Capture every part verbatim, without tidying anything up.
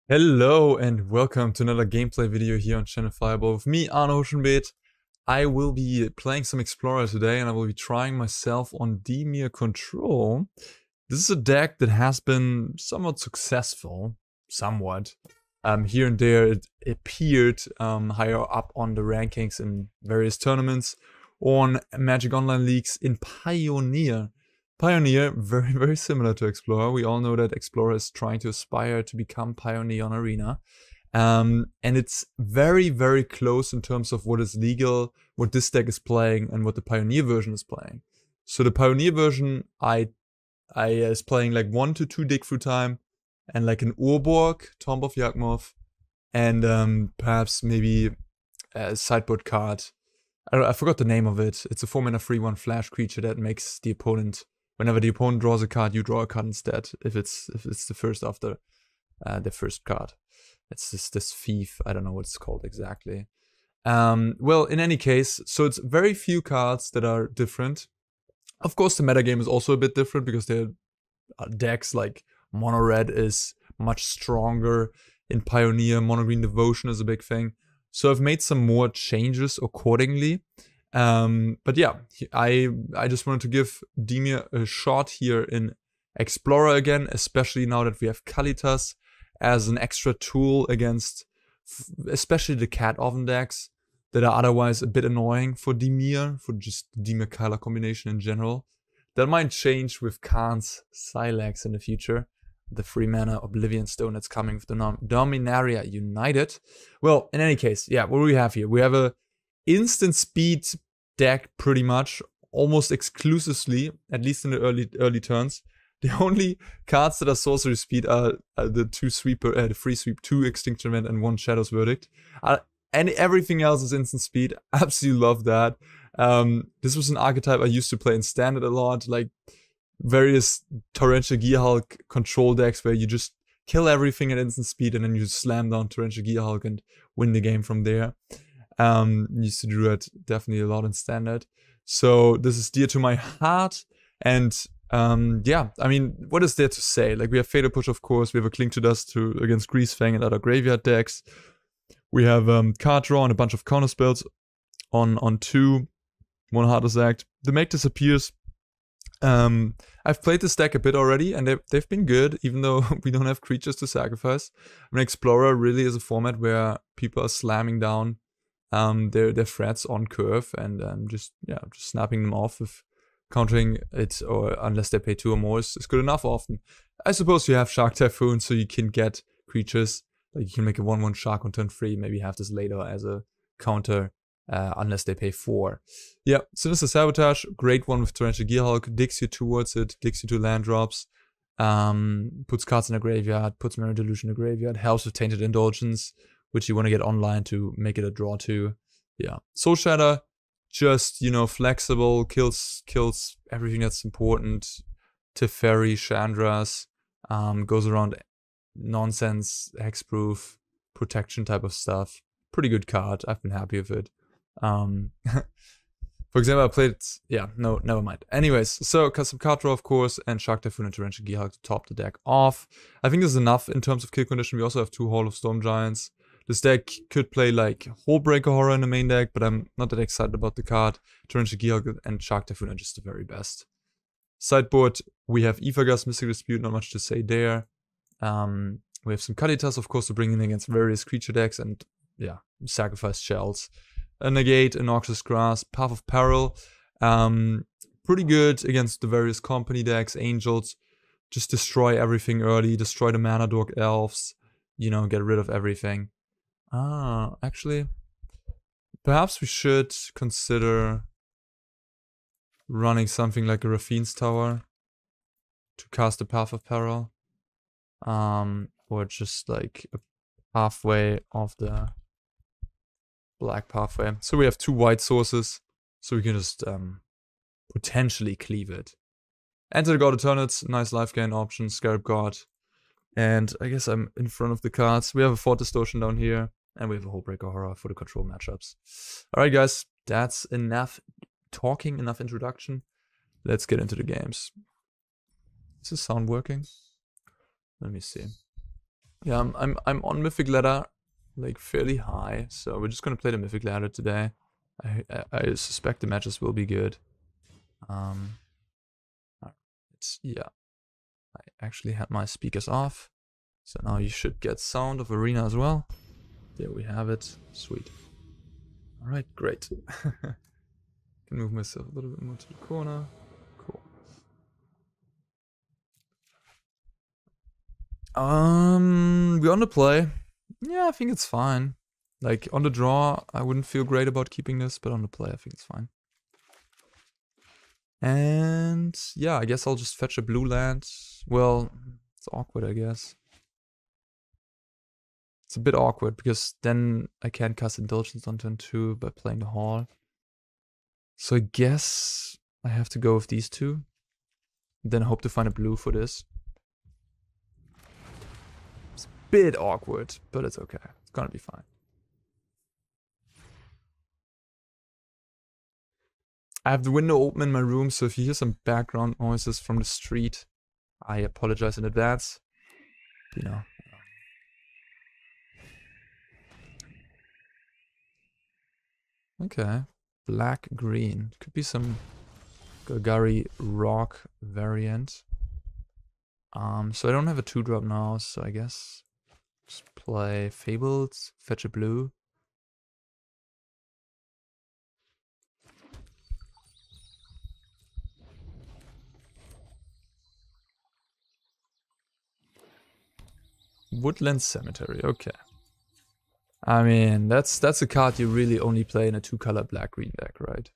Hello and welcome to another gameplay video here on Channel Fireball with me, Arno Huschenbeet. I will be playing some Explorer today and I will be trying myself on Dimir Control. This is a deck that has been somewhat successful, somewhat. Um, here and there it appeared um, higher up on the rankings in various tournaments, on Magic Online leagues, in Pioneer. Pioneer, very, very similar to Explorer. We all know that Explorer is trying to aspire to become Pioneer on Arena. Um, and it's very, very close in terms of what is legal, what this deck is playing, and what the Pioneer version is playing. So the Pioneer version, I, I is playing like one to two dig through time, and like an Urborg, Tomb of Yawgmoth, and um, perhaps maybe a sideboard card. I, I forgot the name of it. It's a four mana three one flash creature that makes the opponent, whenever the opponent draws a card, you draw a card instead. If it's if it's the first after uh, the first card, it's just this thief. I don't know what it's called exactly. Um, well, in any case, so it's very few cards that are different. Of course, the metagame is also a bit different because their decks like Mono Red is much stronger. In Pioneer, Mono Green Devotion is a big thing. So I've made some more changes accordingly. Um, but yeah, I I just wanted to give Dimir a shot here in Explorer again, especially now that we have Kalitas as an extra tool against especially the Cat Oven decks that are otherwise a bit annoying for Dimir, for just Dimir color combination in general. That might change with Khan's Sylax in the future. The three mana Oblivion Stone that's coming with the Dominaria United. Well, in any case, yeah, what do we have here? We have a instant speed deck pretty much, almost exclusively, at least in the early early turns. The only cards that are sorcery speed are, are the two sweeper, uh, the free sweep, two Extinction Event, and one Shadow's Verdict. Uh, and everything else is instant speed. Absolutely love that. Um, this was an archetype I used to play in Standard a lot, like various Torrential Gearhulk control decks where you just kill everything at instant speed and then you slam down Torrential Gearhulk and win the game from there. Um, used to do that definitely a lot in Standard. So this is dear to my heart. And um, yeah, I mean, what is there to say? Like, we have Fatal Push, of course. We have a Cling to Dust to, against Greasefang and other graveyard decks. We have um, card draw and a bunch of counter spells on, on two. One Heartless Act. The Make Disappears. Um, I've played this deck a bit already, and they've, they've been good, even though we don't have creatures to sacrifice. I mean, Explorer really is a format where people are slamming down um, their their threats on curve and um, just yeah, just snapping them off with countering it, or unless they pay two or more is, is good enough often. I suppose you have Shark Typhoon, so you can get creatures, like you can make a one one Shark on turn three, maybe have this later as a counter. Uh, unless they pay four. Yeah, Sinister Sabotage, great one with Torrential Gearhulk, digs you towards it, digs you to land drops, um, puts cards in the graveyard, puts Mirror Delusion in the graveyard, helps with Tainted Indulgence, which you want to get online to make it a draw to. Yeah, Soul Shatter, just, you know, flexible, kills kills everything that's important. Teferi, Chandras, um, goes around nonsense, hexproof, protection type of stuff. Pretty good card, I've been happy with it. Um, for example, I played, yeah, no, never mind. Anyways, so custom card draw, of course, and Shark Typhoon and Torrential Gearhulk to top the deck off. I think this is enough in terms of kill condition. We also have two Hall of Storm Giants. This deck could play like Hullbreaker Horror in the main deck, but I'm not that excited about the card. Torrential Gearhulk and Shark Typhoon are just the very best. Sideboard, we have Aethergust, Mystic Dispute, not much to say there. Um, we have some Kalitas, of course, to bring in against various creature decks, and yeah, sacrifice shells. A Negate, a Noxious Grass, Path of Peril. Um, pretty good against the various company decks, Angels. Just destroy everything early, destroy the Mana Dork Elves, you know, get rid of everything. Ah, actually, perhaps we should consider running something like a Raffine's Tower to cast the Path of Peril. Um, or just like a halfway of the black pathway. So we have two white sources, so we can just um, potentially cleave it. Enter the God Eternates, nice life gain option, Scarab God. And I guess I'm in front of the cards. We have a Fort Distortion down here, and we have a Hullbreaker Horror for the control matchups. Alright guys, that's enough talking, enough introduction. Let's get into the games. Is the sound working? Let me see. Yeah, I'm, I'm, I'm on Mythic Ladder, like fairly high, so we're just gonna play the Mythic Ladder today. I, I, I suspect the matches will be good. Um, it's, yeah, I actually had my speakers off, so now you should get sound of Arena as well. There we have it, sweet. Alright, great. Can move myself a little bit more to the corner. Cool. Um, we're on the play. Yeah, I think it's fine. Like, on the draw, I wouldn't feel great about keeping this, but on the play, I think it's fine. And yeah, I guess I'll just fetch a blue land. Well, it's awkward, I guess. It's a bit awkward, because then I can't cast Indulgence on turn two by playing the Hall. So I guess I have to go with these two. Then hope to find a blue for this. It's a bit awkward, but it's okay. It's gonna be fine. I have the window open in my room, so if you hear some background noises from the street, I apologize in advance. You know. Okay. Black green. Could be some Golgari rock variant. Um, so I don't have a two drop now, so I guess just play Fables, fetch a blue. Woodland Cemetery, okay. I mean, that's that's a card you really only play in a two-color black-green deck, right?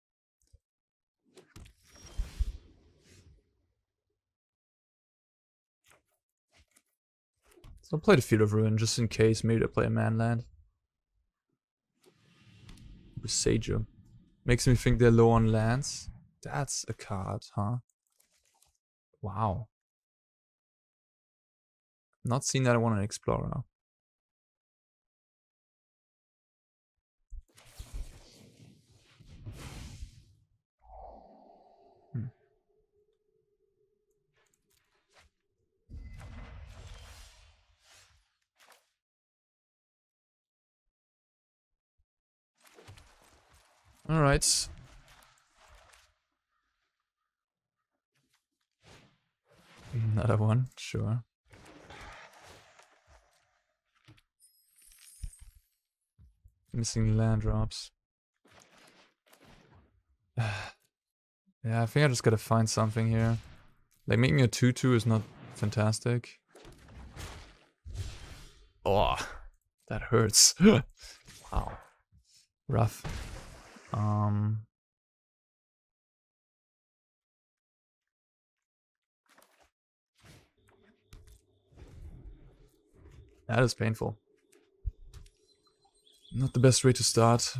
So I'll play the Field of Ruin just in case. Maybe I play a manland. Sager. Makes me think they're low on lands. That's a card, huh? Wow. Not seen that I want an Explorer. Hmm. Alright. Another one, sure. Missing land drops. Yeah, I think I just gotta find something here. Like, making a two two is not fantastic. Oh, that hurts. Wow. Rough. Um... That is painful. Not the best way to start.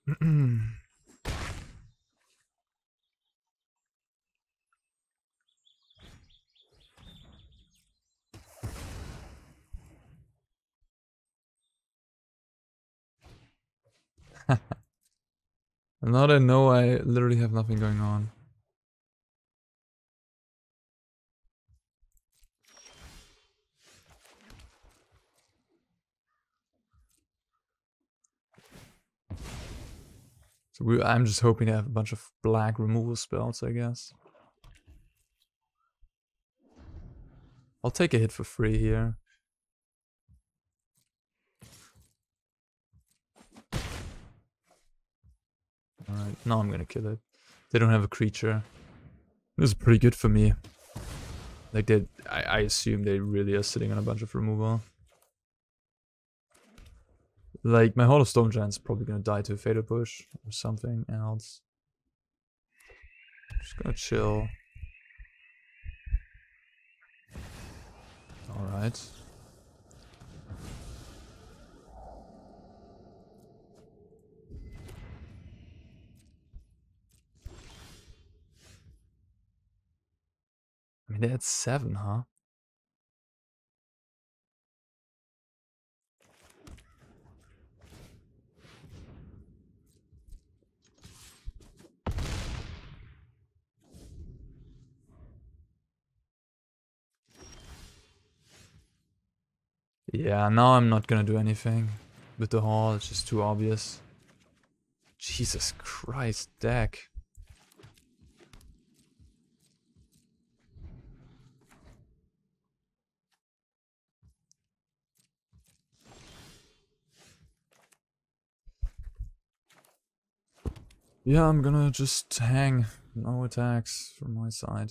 Now that I know, I literally have nothing going on. So we, I'm just hoping to have a bunch of black removal spells, I guess. I'll take a hit for free here. Alright, now I'm gonna kill it. They don't have a creature. This is pretty good for me. Like, they, I, I assume they really are sitting on a bunch of removal. Like, my Hall of Stone Giant's probably gonna die to a Fatal Push or something else. Just gonna chill. Alright. I mean, they had seven, huh? Yeah, now I'm not gonna do anything with the hall, it's just too obvious. Jesus Christ, deck. Yeah, I'm gonna just hang. No attacks from my side.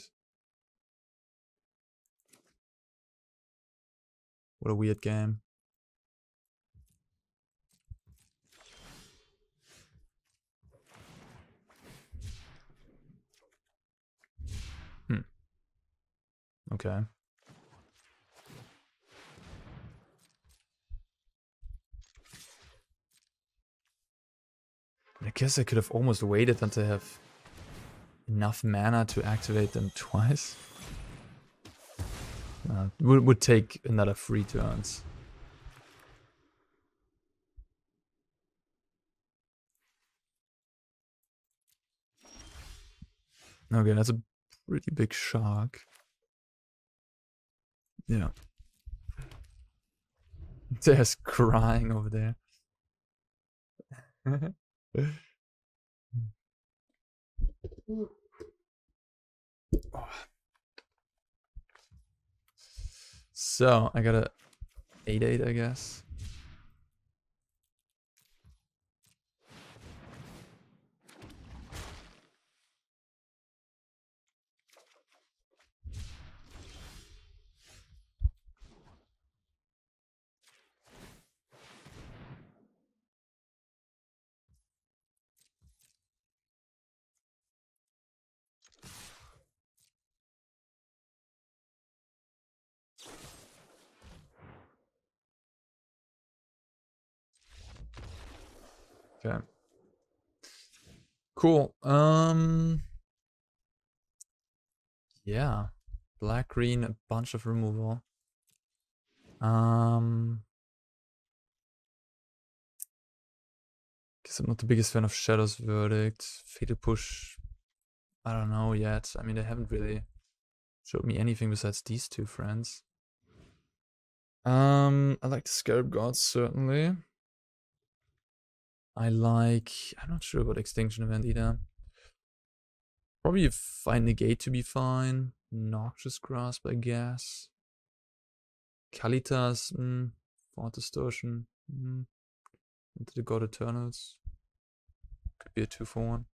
What a weird game. Hmm. Okay. I guess I could have almost waited until I have enough mana to activate them twice. Uh, would would take another three turns. Okay, that's a pretty big shark. Yeah. There's crying over there. So, I got a eight eight, I guess. Okay. Cool. Um. Yeah. Black, green, a bunch of removal. Um. Guess I'm not the biggest fan of Shadow's Verdict. Fatal Push. I don't know yet. I mean, they haven't really showed me anything besides these two friends. Um, I like the Scarab Gods, certainly. I like... I'm not sure about Extinction Event either. Probably find Negate to be fine. Noxious Grasp, I guess. Kalitas, mm, Fort Distortion. Mm. Into the God Eternals. Could be a two for one.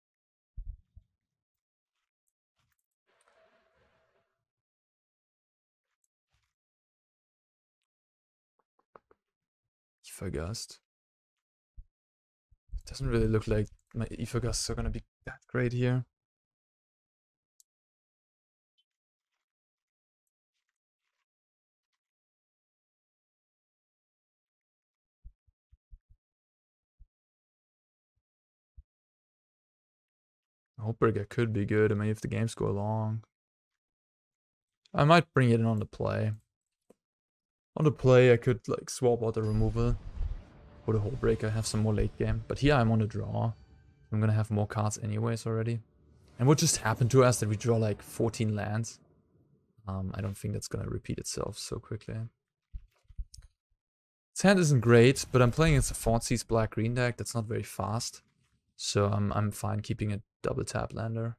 Aethergust. It doesn't really look like my Aethergusts are gonna be that great here. Hullbreaker could be good. I mean, if the games go along. I might bring it in on the play. On the play, I could like swap out the removal for the Hullbreaker, have some more late game. But here I'm on the draw. I'm gonna have more cards anyways already. And what just happened to us that we draw like fourteen lands? Um, I don't think that's gonna repeat itself so quickly. This hand isn't great, but I'm playing against a Thoughtseize black-green deck that's not very fast. So I'm, I'm fine keeping a double tap lander.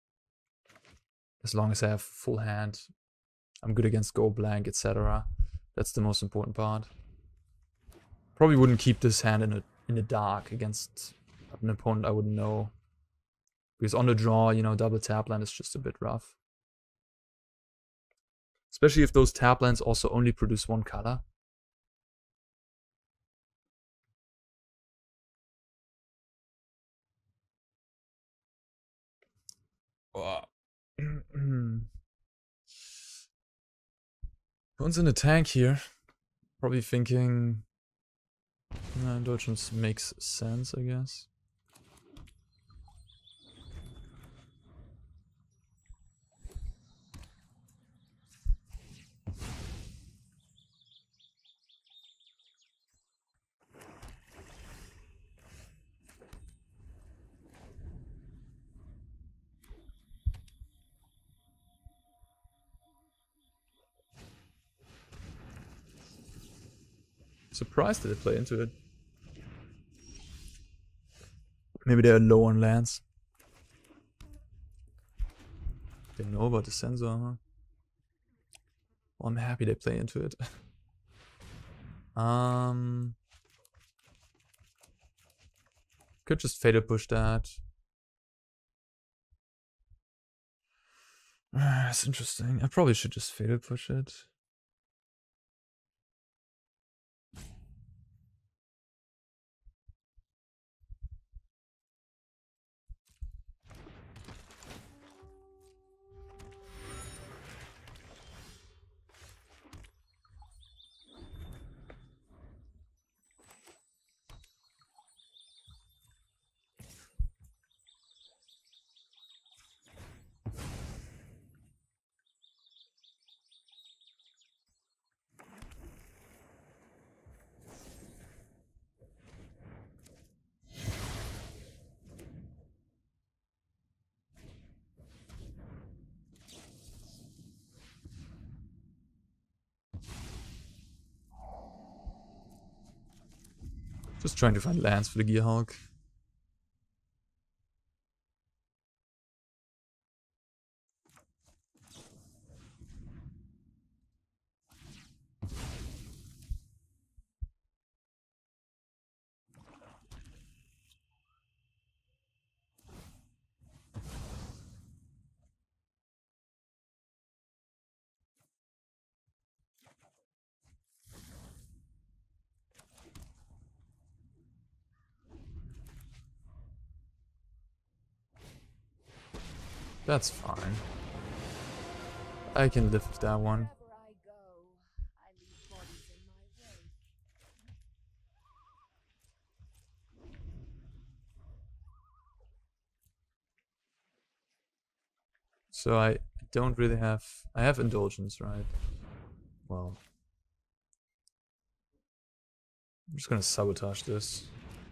As long as I have full hand, I'm good against go blank, et cetera. That's the most important part. Probably wouldn't keep this hand in a in the dark against an opponent I wouldn't know. Because on the draw, you know, double tap land is just a bit rough. Especially if those tap lands also only produce one color. Oh. One's in the tank here. Probably thinking... No, indulgence makes sense, I guess. surprised that they play into it. Maybe they're low on lands. They know about the sensor, huh? Well, I'm happy they play into it. um, Could just fatal push that. Uh, that's interesting. I probably should just fatal push it. Just trying to find lands for the Gearhulk. That's fine. I can live with that one. So I don't really have... I have Indulgence, right? Well... I'm just gonna sabotage this.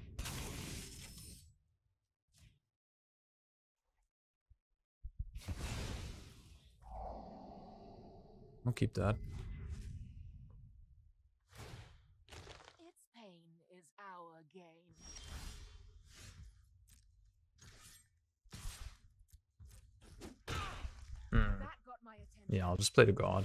I'll keep that. Its pain is our gain. Hmm. That got my attention. Yeah, I'll just play the God.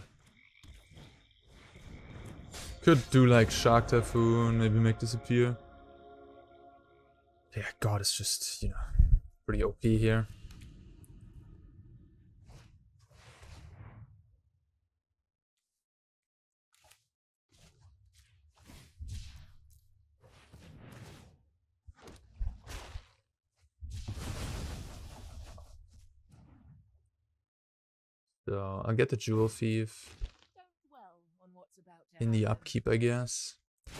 Could do like Shark Typhoon, maybe make disappear. Yeah, God is just, you know, pretty O P here. So I'll get the Jewel Thief Don't dwell on what's about to in the happen. upkeep, I guess.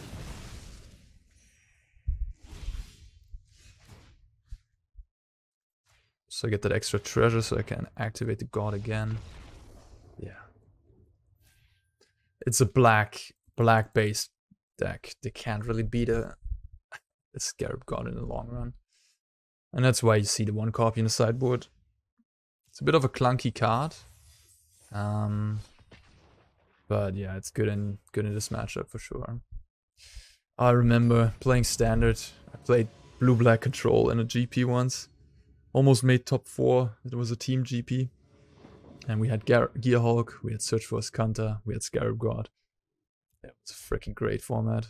So I get that extra treasure so I can activate the God again. Yeah. It's a black, black based deck. They can't really beat a, a Scarab God in the long run. And that's why you see the one copy in the sideboard. It's a bit of a clunky card. Um, but yeah, it's good in good in this matchup for sure. I remember playing Standard. I played blue-black control in a G P once. Almost made top four. It was a team G P. And we had Gear Gearhulk, we had Search for Azcanta, we had Scarab God. It was a freaking great format.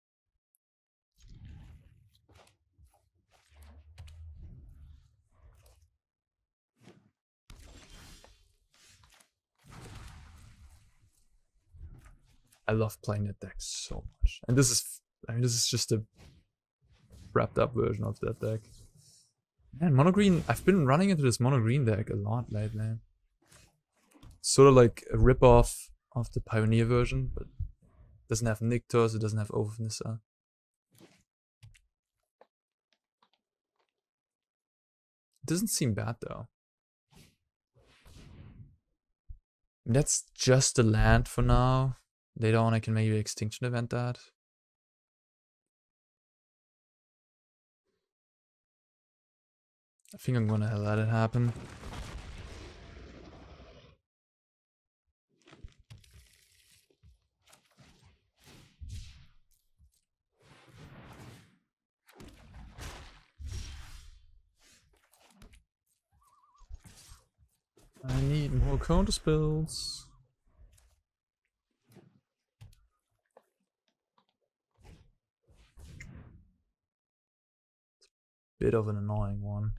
I love playing that deck so much. And this is, I mean, this is just a wrapped up version of that deck. Man, mono green, I've been running into this mono green deck a lot lately. Sort of like a rip-off of the Pioneer version, but it doesn't have Nykthos, it doesn't have Oath of Nissa. It doesn't seem bad though. And that's just a land for now. Later on I can maybe Extinction Event that. I think I'm gonna let it happen. I need more counter spells. Bit of an annoying one.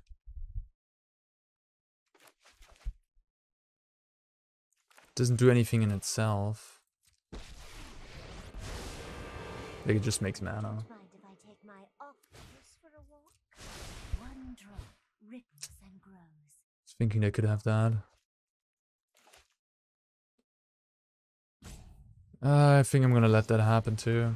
Doesn't do anything in itself. Like it just makes mana. Mind if I take my octopus for a walk? One drop ripples and grows. I was thinking they could have that. Uh, I think I'm gonna let that happen too.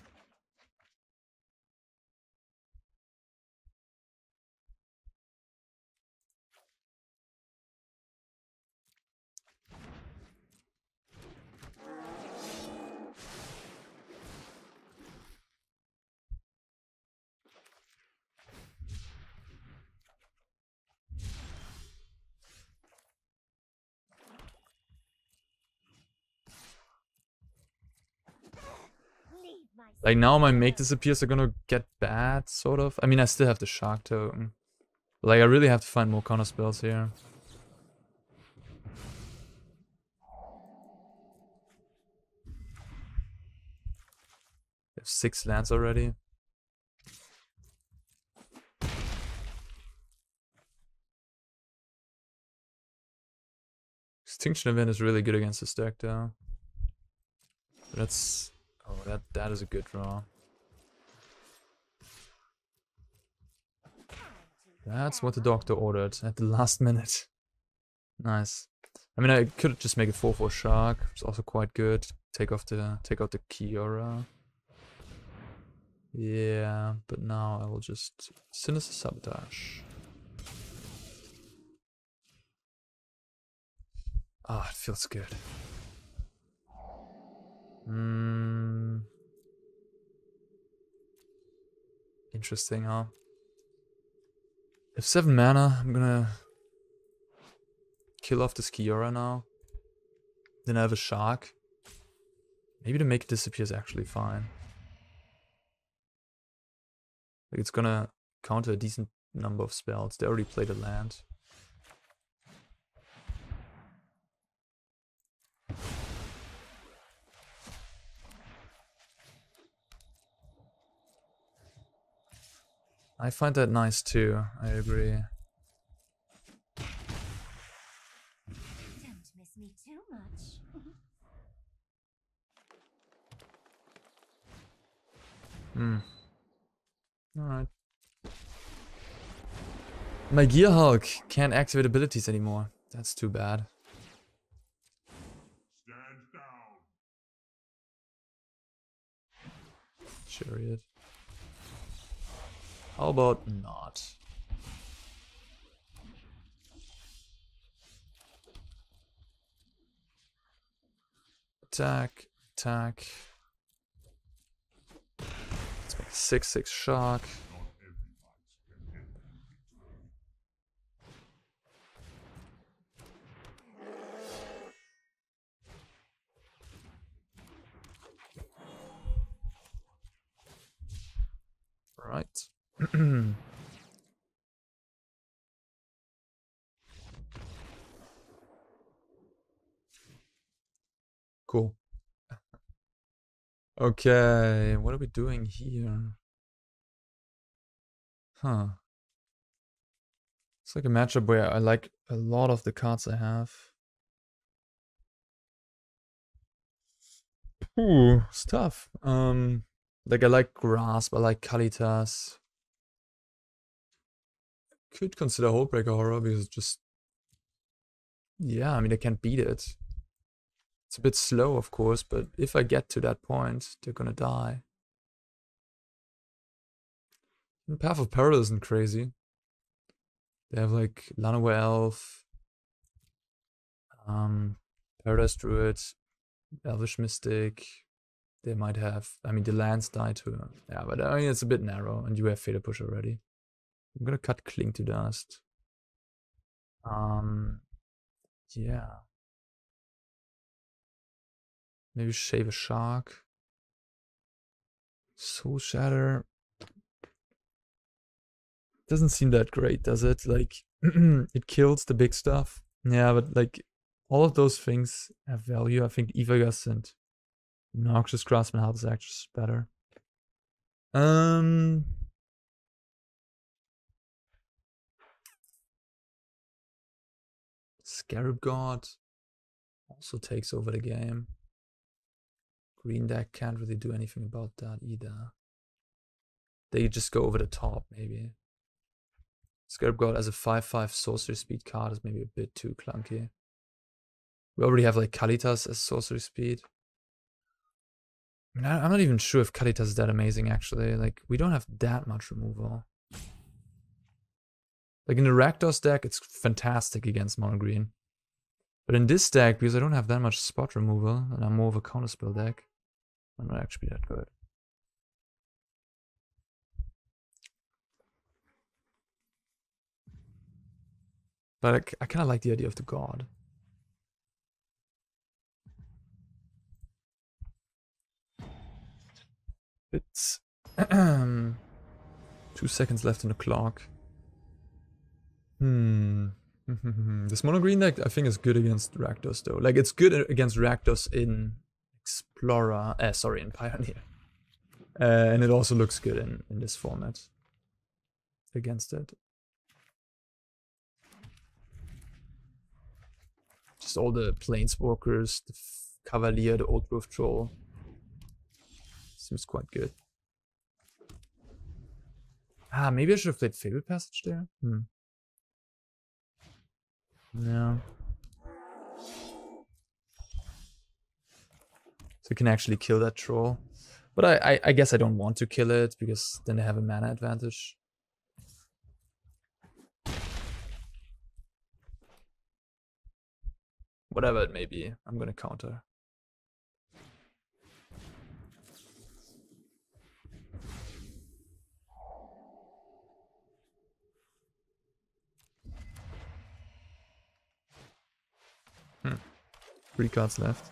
Like now my make disappears are gonna get bad, sort of. I mean, I still have the shark token. Like I really have to find more counter spells here. I have six lands already. Extinction Event is really good against this deck though. That's... Oh, that, that is a good draw. That's what the doctor ordered at the last minute. Nice. I mean, I could just make a four four shark. It's also quite good. Take off the take out the Kiora. Yeah, but now I will just Sinister Sabotage. Ah, it feels good. Hmm. Interesting, huh? I have seven mana. I'm gonna kill off this Kiora now. Then I have a shark. Maybe to make it disappear is actually fine. Like it's gonna counter a decent number of spells. They already played a land. I find that nice too, I agree. Don't miss me too much. Hmm. Alright. My Gear Hulk can't activate abilities anymore. That's too bad. Stand down. Chariot. How about not? Attack, attack. Let's make a six six shark. Right. Cool. Okay, what are we doing here? Huh. It's like a matchup where I like a lot of the cards I have. Ooh, it's tough. Um, like I like Grasp, I like Kalitas. Could consider Hullbreaker Horror because it's just... Yeah, I mean I can't beat it. It's a bit slow, of course, but if I get to that point, they're gonna die. And Path of Peril isn't crazy. They have like Llanowar Elf, um, Paradise Druid, Elvish Mystic. They might have, I mean, the lands die too. Yeah, but I mean, it's a bit narrow, and you have Fatal Push already. I'm gonna cut Cling to Dust. Um, yeah. Maybe Shave a Shark. Soul Shatter. Doesn't seem that great, does it? Like, it kills the big stuff. Yeah, but like all of those things have value. I think Evagus and Noxious Craftsman Health is actually better. Um, Scarab God also takes over the game. Green deck can't really do anything about that either. They just go over the top, maybe. Scarab God as a five five sorcery speed card is maybe a bit too clunky. We already have like Kalitas as sorcery speed. I mean, I'm not even sure if Kalitas is that amazing actually. Like, we don't have that much removal. Like in the Rakdos deck, it's fantastic against mono green. But in this deck, because I don't have that much spot removal, and I'm more of a counterspell deck, I'm not actually that good. But I, I kind of like the idea of the god. It's two seconds left on the clock. Hmm. This mono green deck I think is good against Rakdos though. Like it's good against Rakdos in Explorer, uh, sorry, in Pioneer. Uh, and it also looks good in, in this format against it. Just all the Planeswalkers, the Cavalier, the Old Growth Troll. Seems quite good. Ah, maybe I should have played Fabled Passage there. Hmm. No. So you can actually kill that troll. But I, I, I guess I don't want to kill it, because then they have a mana advantage. Whatever it may be, I'm gonna counter. Hmm. Three cards left.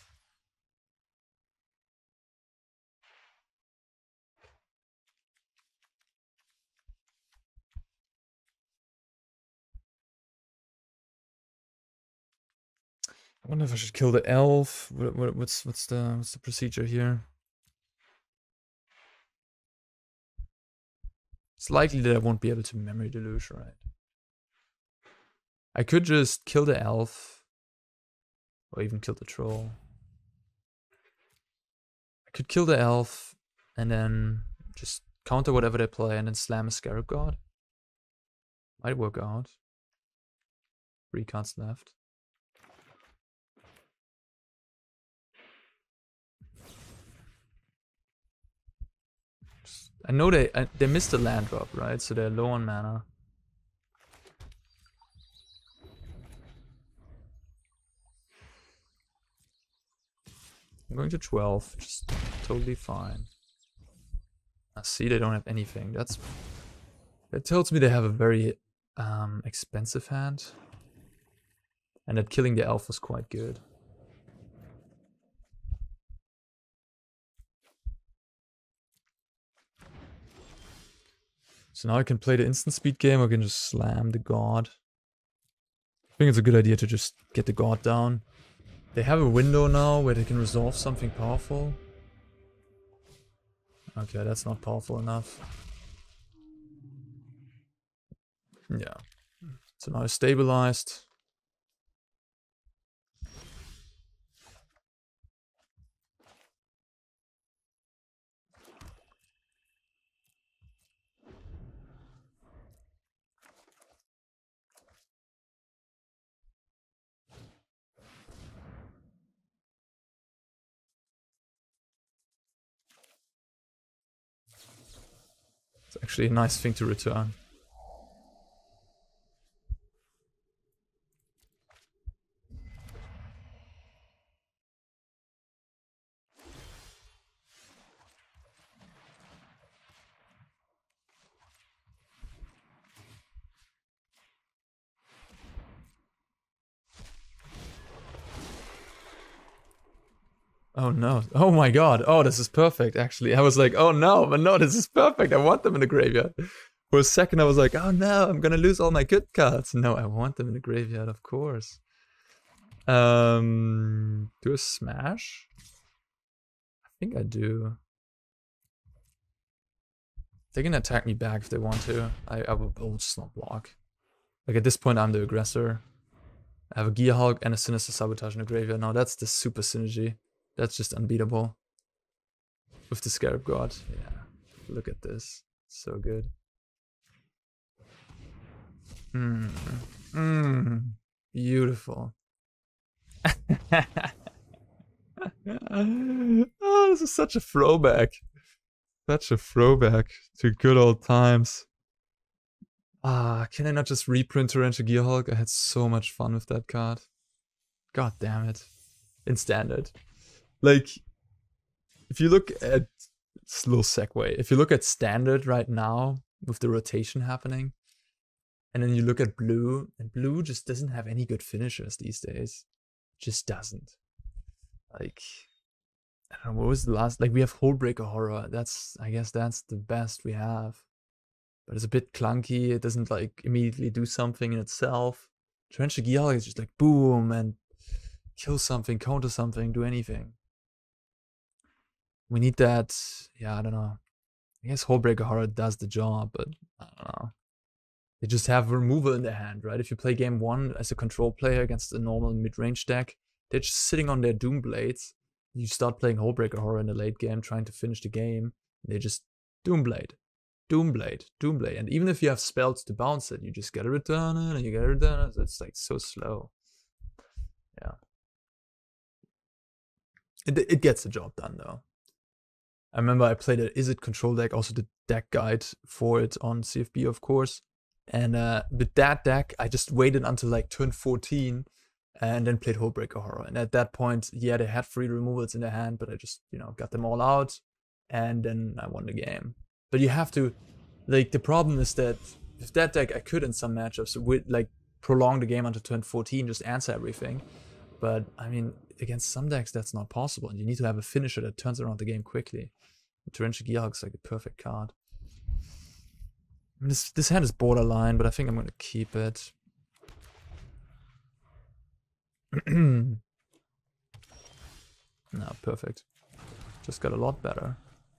I wonder if I should kill the elf. What, what, what's what's the what's the procedure here? It's likely that I won't be able to Memory Deluge, right? I could just kill the elf, or even kill the troll. I could kill the elf and then just counter whatever they play and then slam a Scarab God. Might work out. Three cards left. I know they I, they missed the land drop, right? So they're low on mana. I'm going to twelve, which is totally fine. I see they don't have anything. That's that tells me they have a very um, expensive hand, and that killing the elf was quite good. So now I can play the instant speed game, or I can just slam the god. I think it's a good idea to just get the god down. They have a window now where they can resolve something powerful. Okay, that's not powerful enough. Yeah. So now it's stabilized. It's actually a nice thing to return. Oh no. Oh my god. Oh, this is perfect, actually. I was like, oh no, but no, this is perfect. I want them in the graveyard. For a second I was like, oh no, I'm gonna lose all my good cards. No, I want them in the graveyard, of course. Um, do a smash? I think I do. They can attack me back if they want to. I, I, will, I will just not block. Like at this point I'm the aggressor. I have a Gearhulk and a Sinister Sabotage in the graveyard. Now that's the super synergy. That's just unbeatable. With the Scarab God. Yeah. Look at this. So good. Mmm. Mmm. Beautiful. Oh, this is such a throwback. Such a throwback to good old times. Ah, can I not just reprint Torrential Gearhulk? I had so much fun with that card. God damn it. In standard. Like, if you look at... It's a little segue. If you look at standard right now, with the rotation happening, and then you look at blue, and blue just doesn't have any good finishers these days. Just doesn't. Like, I don't know, what was the last... Like, we have Hullbreaker Horror. That's, I guess that's the best we have. But it's a bit clunky. It doesn't, like, immediately do something in itself. Torrential Gearhulk is just like, boom, and kill something, counter something, do anything. We need that... Yeah, I don't know. I guess Hullbreaker Horror does the job, but I don't know. They just have removal in their hand, right? If you play game one as a control player against a normal mid-range deck, they're just sitting on their Doom Blades. You start playing Hullbreaker Horror in the late game, trying to finish the game, and they just Doom Blade, Doom Blade, Doom Blade. And even if you have spells to bounce it, you just gotta return it, and you gotta return it. It's like so slow. Yeah. It, it gets the job done, though. I remember I played a Izzet control deck, also the deck guide for it on C F B, of course. And uh, with that deck, I just waited until like turn fourteen and then played Hullbreaker Horror. And at that point, yeah, they had three removals in their hand, but I just, you know, got them all out and then I won the game. But you have to, like, the problem is that with that deck, I could in some matchups, with, like, prolong the game until turn fourteen, just answer everything. But, I mean, against some decks, that's not possible. And you need to have a finisher that turns around the game quickly. Torrential Gearhulk's like a perfect card. I mean, this, this hand is borderline, but I think I'm going to keep it. No, perfect. Just got a lot better.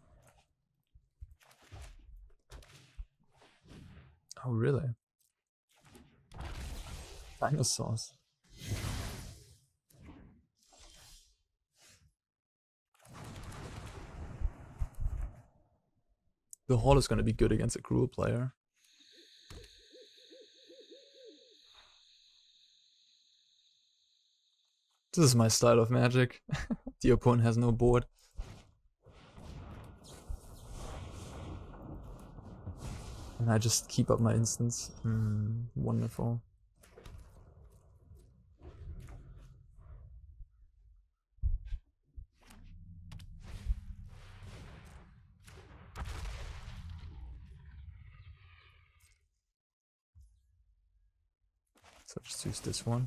Oh, really? Dinosaurs. The Hall is going to be good against a Cruel player. This is my style of Magic. The opponent has no board. And I just keep up my instants. Mm, wonderful. So I'll just use this one.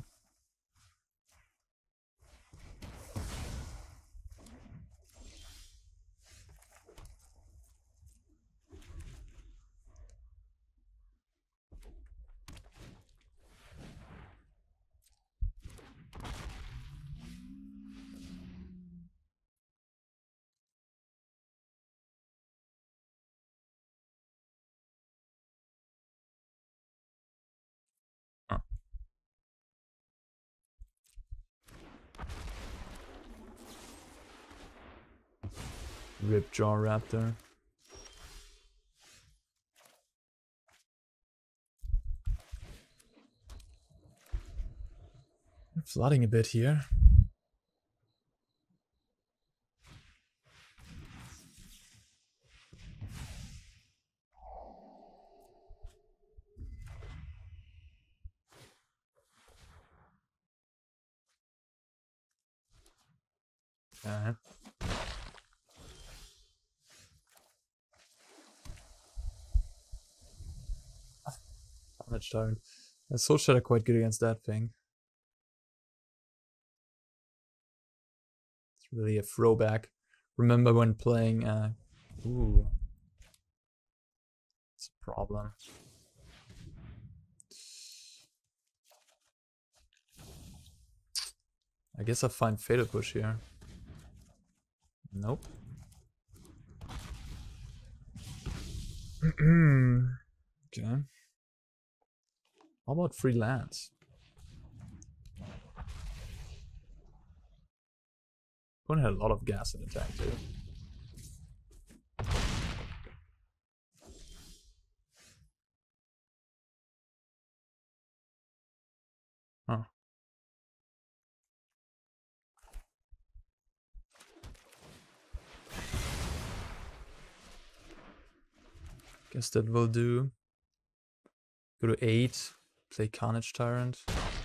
Ripjaw Raptor. I'm flooding a bit here. Okay. Damage turn. The Soul Shard are quite good against that thing. It's really a throwback. Remember when playing uh ooh. It's problem. I guess I find Fatal Push here. Nope. Okay. How about free lands? One had a lot of gas in the tank too. Huh. Guess that will do. Go to eight. Play Carnage Tyrant.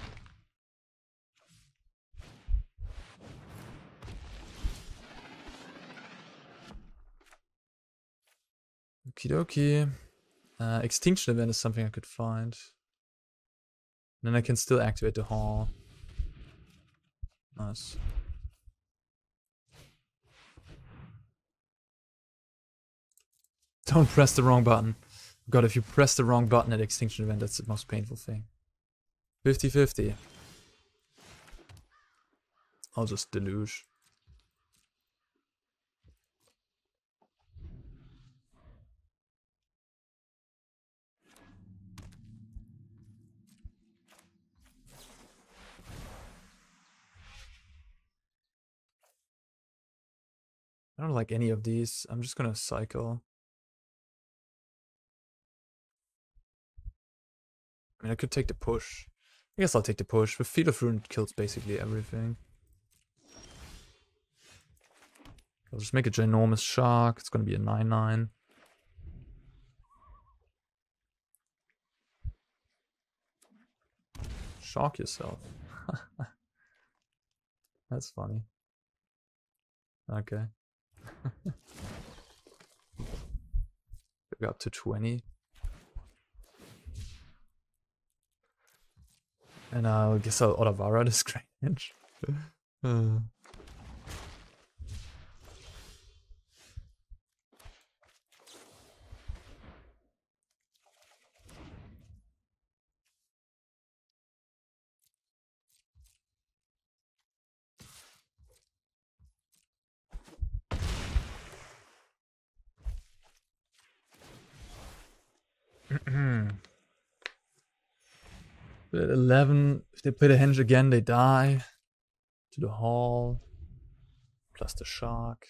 Okie dokie. Uh, Extinction Event is something I could find. And then I can still activate the hall. Nice. Don't press the wrong button. God, if you press the wrong button at Extinction Event, that's the most painful thing. fifty fifty. I'll just deluge. I don't like any of these. I'm just gonna cycle. I mean, I could take the push. I guess I'll take the push. With Field of Ruin, kills basically everything. I'll just make a ginormous shark. It's gonna be a nine nine. Shark yourself. That's funny. Okay. Go up to twenty. And uh, I guess I'll Otavara this Strange. uh. At eleven, if they play the henge again, they die. To the hall. Plus the shark.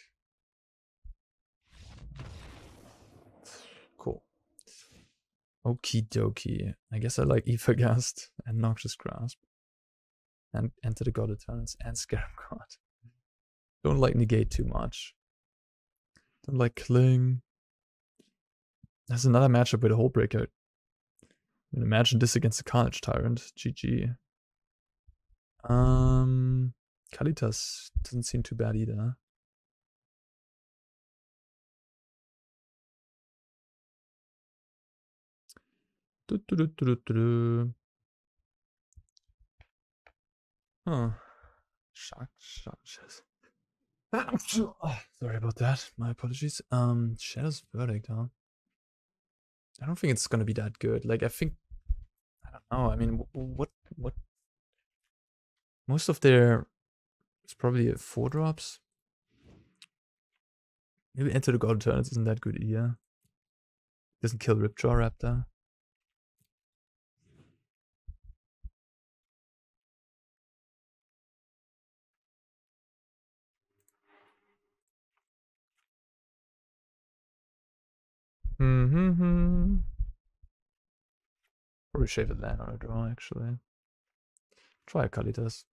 Cool. Okie dokie. I guess I like Aethergast and Noxious Grasp. And Enter the God Eternals and Scarab God. Don't like Negate too much. Don't like Cling. There's another matchup with a Hullbreaker. I mean, imagine this against the Carnage Tyrant. G G. Um, Kalitas doesn't seem too bad either. Do, do, do, do, do, do. Huh. Shark, shark, sorry about that. My apologies. Um, Shadow's Verdict, huh? I don't think it's gonna be that good. Like, I think, I don't know. I mean, what, what? Most of their, it's probably four drops. Maybe Enter the God Eternals isn't that good either. Doesn't kill Ripjaw Raptor. Mm-hmm. Probably shave it land on a draw, actually. Try a Kalitas.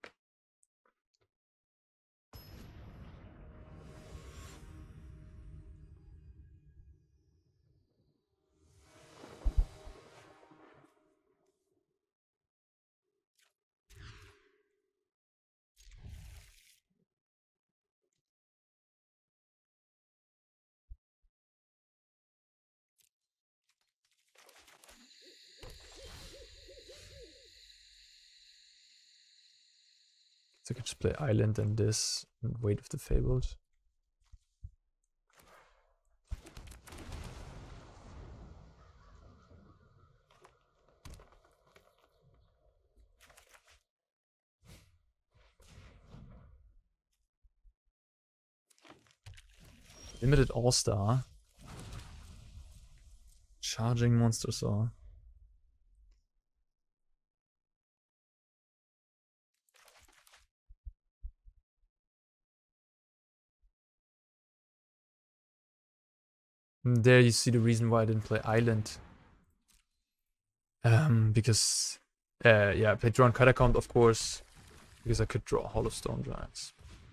So I could just play Island and this and wait with the Fabled. Limited All-Star. Charging Monster Saw. And there you see the reason why I didn't play Island. Um, because, uh, yeah, I played Drawn Catacomb, of course, because I could draw Hollow Stone Giants.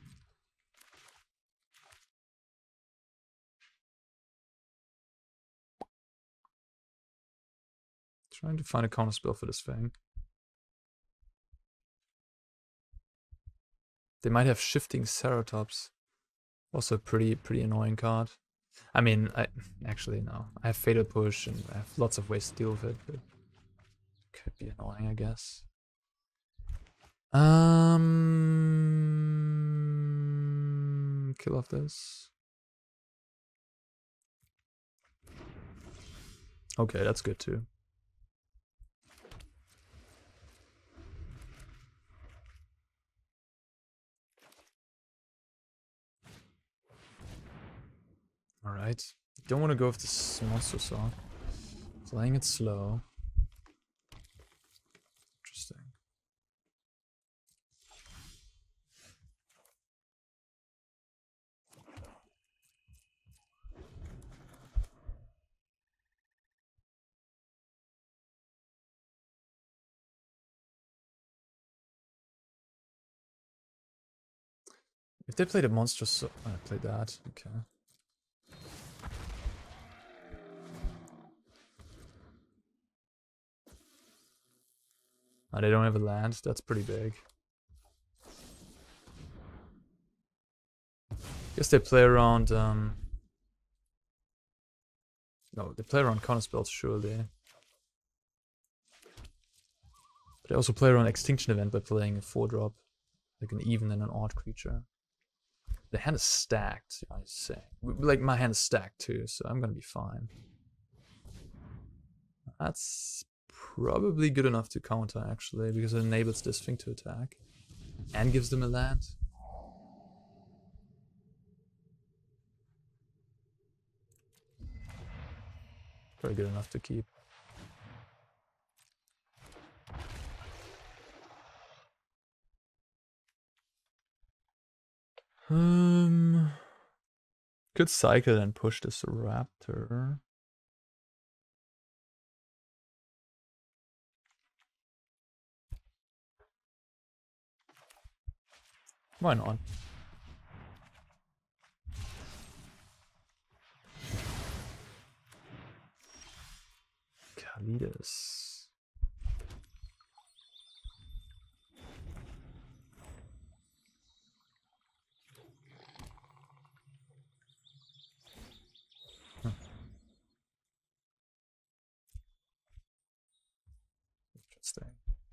Trying to find a counter spell for this thing. They might have Shifting Ceratops. Also a pretty, pretty annoying card. I mean, I actually no. I have Fatal Push and I have lots of ways to deal with it, but it could be annoying, I guess. Um, kill off this. Okay, that's good too. Alright. Don't want to go with this Monster Saw. Playing it slow. Interesting. If they played a Monster Saw, I played that. Okay. Oh, they don't have a land. That's pretty big. Guess they play around. Um... No, they play around counterspells, surely. But they also play around Extinction Event by playing a four drop, like an even and an odd creature. The hand is stacked, I say. Like my hand is stacked too, so I'm gonna be fine. That's probably good enough to counter, actually, because it enables this thing to attack. And gives them a land. Very good enough to keep. Um, could cycle and push this Raptor. Why not? Kalidas. Huh. Interesting.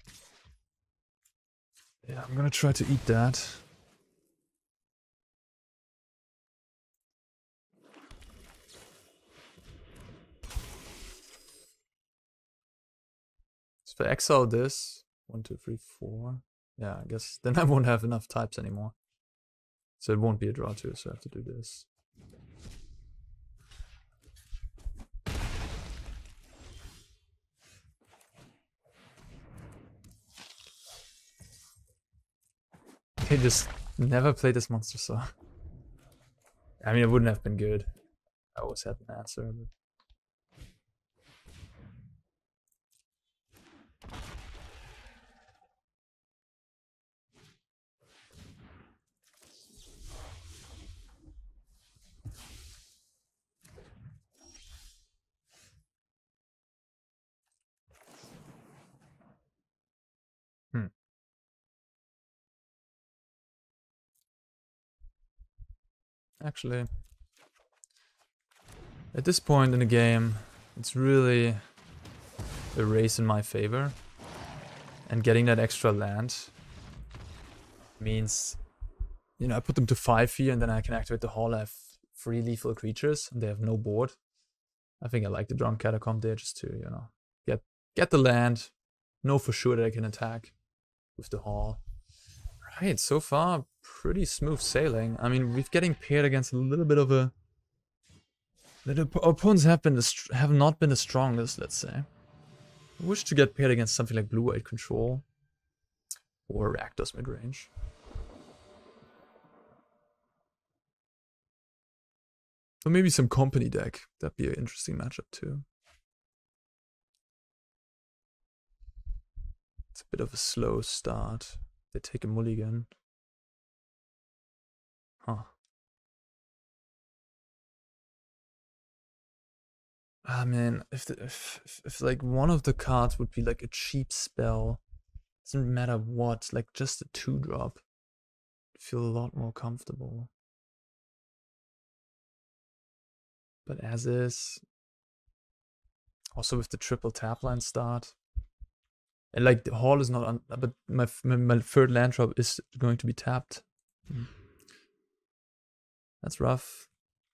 Yeah, I'm gonna try to eat that. So if I exile this, one, two, three, four. Yeah, I guess then I won't have enough types anymore. So it won't be a draw too, so I have to do this. They just never played this Monster Saw. I mean, it wouldn't have been good. I always had an answer, but... Hmm. Actually, at this point in the game, it's really a race in my favor. And getting that extra land means, you know, I put them to five here and then I can activate the hall. I have three lethal creatures and they have no board. I think I like the Drawn Catacomb there just to, you know, get get the land. Know for sure that I can attack with the hall. Right, so far, pretty smooth sailing. I mean, we're getting paired against a little bit of a The op opponents have been the have not been the strongest, let's say. I wish to get paired against something like blue-white control or Rakdos midrange. Or maybe some company deck. That'd be an interesting matchup too. It's a bit of a slow start. They take a mulligan. Huh. Ah man, if, the, if, if if like one of the cards would be like a cheap spell, doesn't matter what, like just a two drop, feel a lot more comfortable. But as is, also with the triple tap line start, and like the hall is not on, but my my, my third land drop is going to be tapped. Mm. That's rough.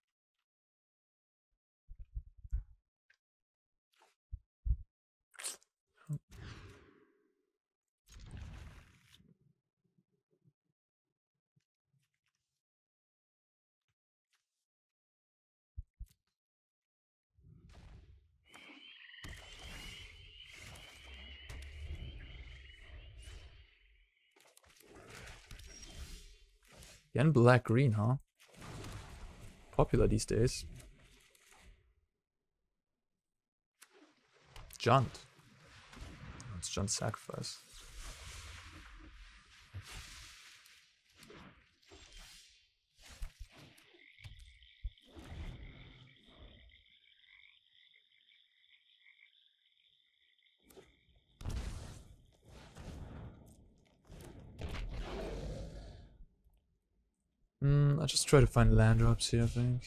Again, black green, huh? Popular these days. Junt. It's Junt sacrifice. Hmm, I just try to find land drops here, I think.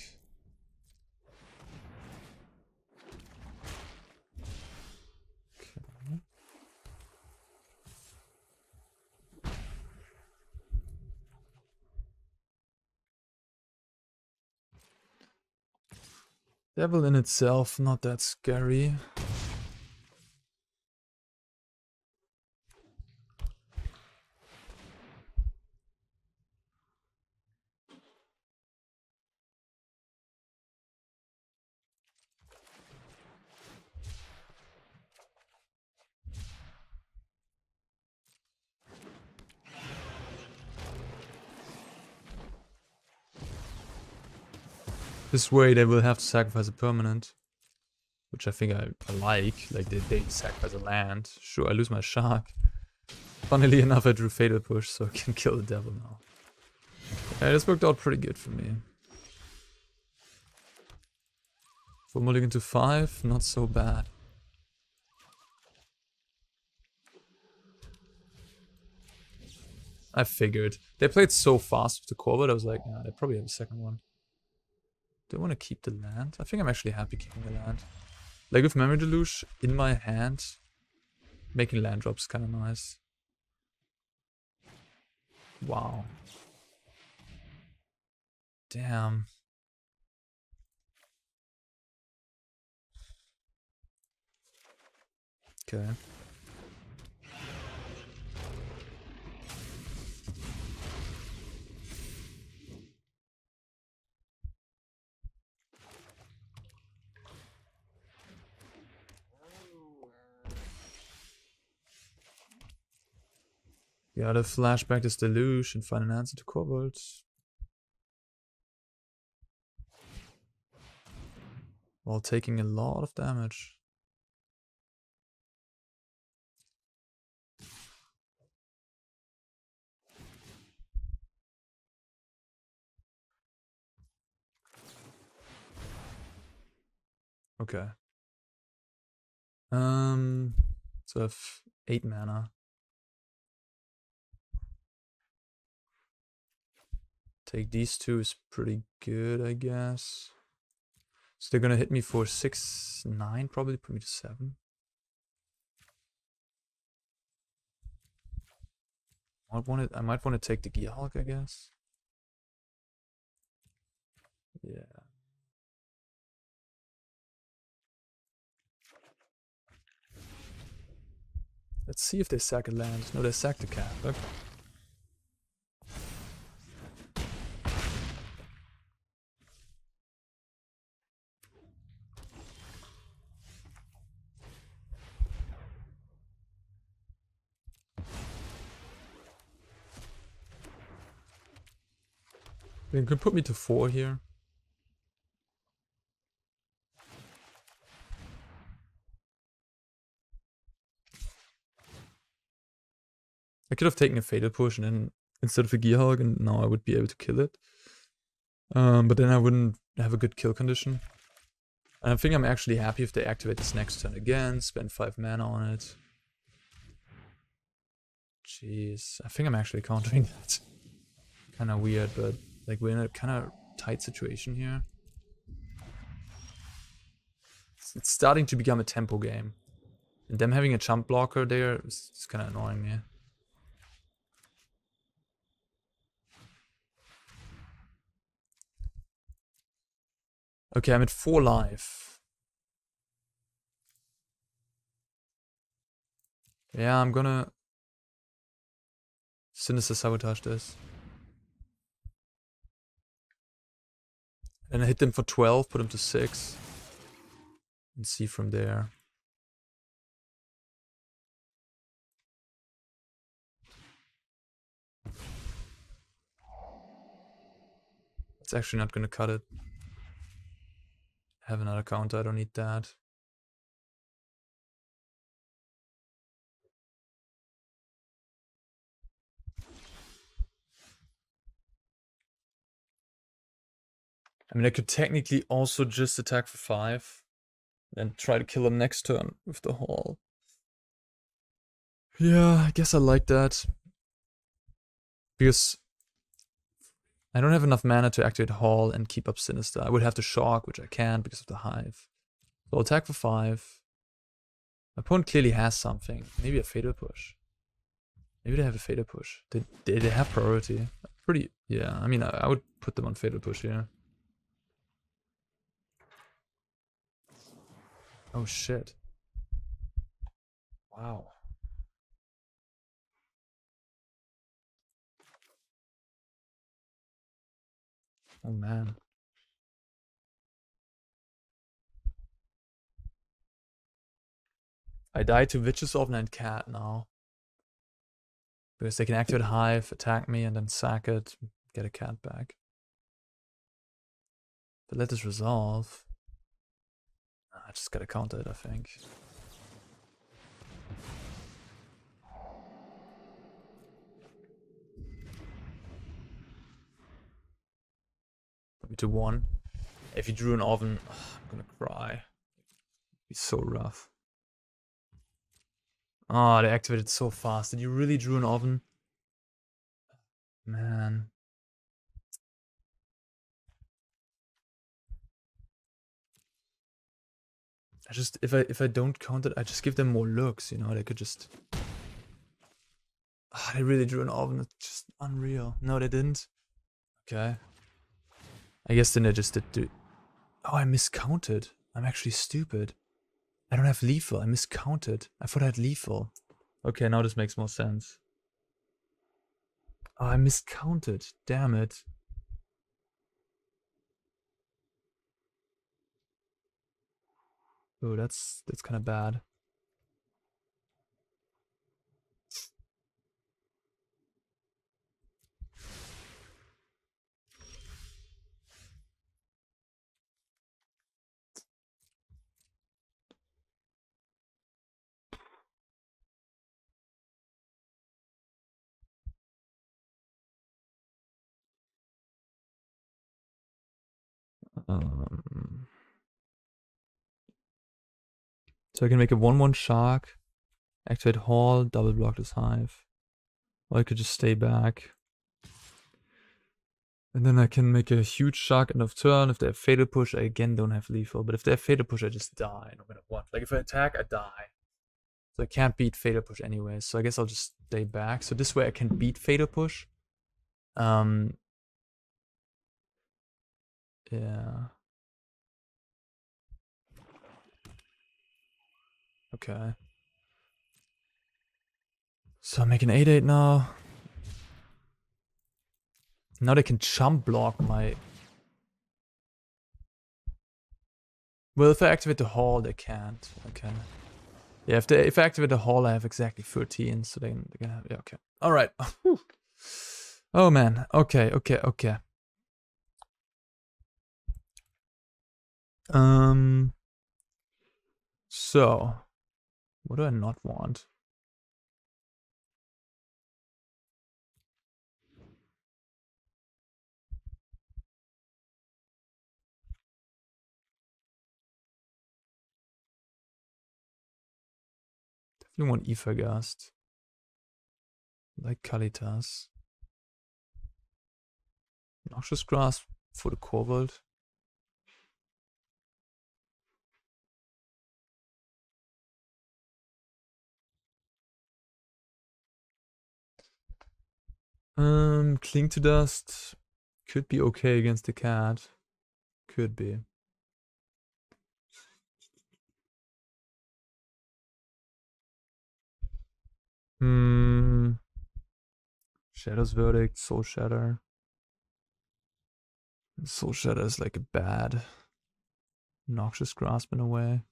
Okay. Devil in itself, not that scary. This way they will have to sacrifice a permanent, which I think I, I like. Like they, they sacrifice a land. Sure, I lose my shark. Funnily enough, I drew Fatal Push, so I can kill the devil now. Yeah, this worked out pretty good for me. For mulligan to five, not so bad. I figured. They played so fast with the core, but I was like, nah, they probably have a second one. Do I want to keep the land? I think I'm actually happy keeping the land. Like with Memory Deluge in my hand, making land drops kind of nice. Wow. Damn. Okay. Gotta flashback this Deluge and find an answer to Cobalt. While taking a lot of damage. Okay. Um, so I have eight mana. Take these two is pretty good, I guess. So they're gonna hit me for six, nine, probably put me to seven. I want to, I might want to take the Gearhulk, I guess. Yeah. Let's see if they sack a land. No, they sacked the cat. Okay. You can put me to four here. I could have taken a fatal push and then instead of a gear hug, and now I would be able to kill it. Um, but then I wouldn't have a good kill condition. And I think I'm actually happy if they activate this next turn again, spend five mana on it. Jeez, I think I'm actually countering that. Kind of weird, but like we're in a kind of tight situation here. It's, it's starting to become a tempo game. And them having a jump blocker there is, is kind of annoying me. Okay, I'm at four life. Yeah, I'm gonna Sinister Sabotage this. And I hit them for twelve, put them to six. And see from there. It's actually not gonna cut it. Have another counter, I don't need that. I mean, I could technically also just attack for five and try to kill him next turn with the haul. Yeah, I guess I like that. Because I don't have enough mana to activate haul and keep up Sinister. I would have to shock, which I can't because of the hive. So I'll attack for five. My opponent clearly has something. Maybe a fatal push. Maybe they have a fatal push. They, they, they have priority. Pretty, yeah. I mean, I, I would put them on fatal push here. Oh shit. Wow. Oh man. I die to Witch's Oven and Cat now. Because they can activate Hive, attack me, and then sack it, get a cat back. But let this resolve. I just gotta counter it, I think. Put me to one. If you drew an oven, oh, I'm gonna cry. It'd be so rough. Oh, they activated so fast. Did you really drew an oven? Man. I just if I if I don't count it, I just give them more looks, you know, they could just oh, they really drew an oven. It's just unreal. No, they didn't. Okay. I guess then they just did do oh, I miscounted. I'm actually stupid. I don't have lethal. I miscounted. I thought I had lethal. Okay, now this makes more sense. Oh, I miscounted. Damn it. Oh, that's that's kind of bad. Um, so I can make a one one shark, activate haul, double block this hive. Or I could just stay back. And then I can make a huge shark end of turn. If they have fatal push, I again don't have lethal. But if they have fatal push, I just die no matter what. Like if I attack, I die. So I can't beat fatal push anyway. So I guess I'll just stay back. So this way I can beat fatal push. Um. Yeah. Okay. So I make an eight eight now. Now they can jump block my... Well, if I activate the hall, they can't. Okay. Yeah, if they if I activate the hall, I have exactly thirteen, so they can, they can have... Yeah, okay. Alright. Oh man. Okay, okay, okay. Um. So, what do I not want? Definitely want Aethergast. Like Kalitas. Noxious Grasp for the Kobold. Um, Cling to Dust could be okay against the cat. Could be. Hmm. Shadow's Verdict, Soul Shatter. Soul Shatter is like a bad Noxious Grasp in a way.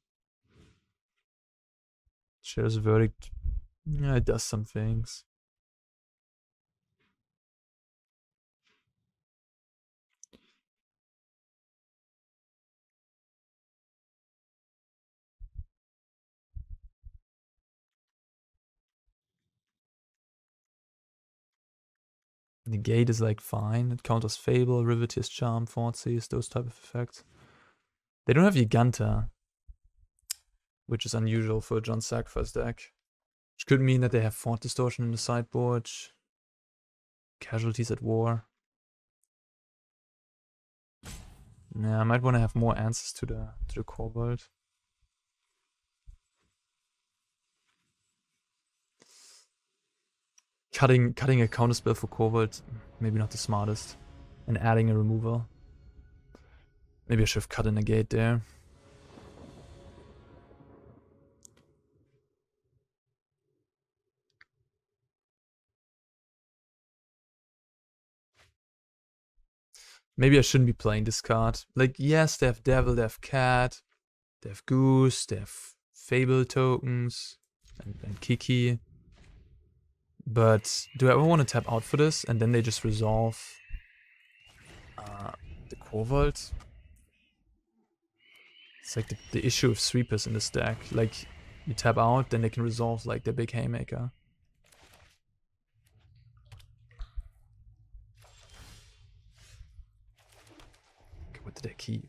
Shadow's Verdict, yeah, it does some things. Negate is like fine. It counters Fable, Riveteer's Charm, Thoughtseize, those type of effects. They don't have Giganta, which is unusual for a John Sacrifice deck. Which could mean that they have Font Distortion in the sideboard. Casualties at War. Yeah, I might want to have more answers to the to the Kobold. Cutting cutting a counterspell for Kobold, maybe not the smartest. And adding a removal. Maybe I should have cut a negate there. Maybe I shouldn't be playing this card. Like, yes, they have Devil, they have Cat, they have Goose, they have Fable tokens, and, and Kiki. But do I ever want to tap out for this and then they just resolve uh, the Kobold? It's like the, the issue of sweepers in this deck. Like, you tap out, then they can resolve like the big Haymaker. Okay, what did I keep?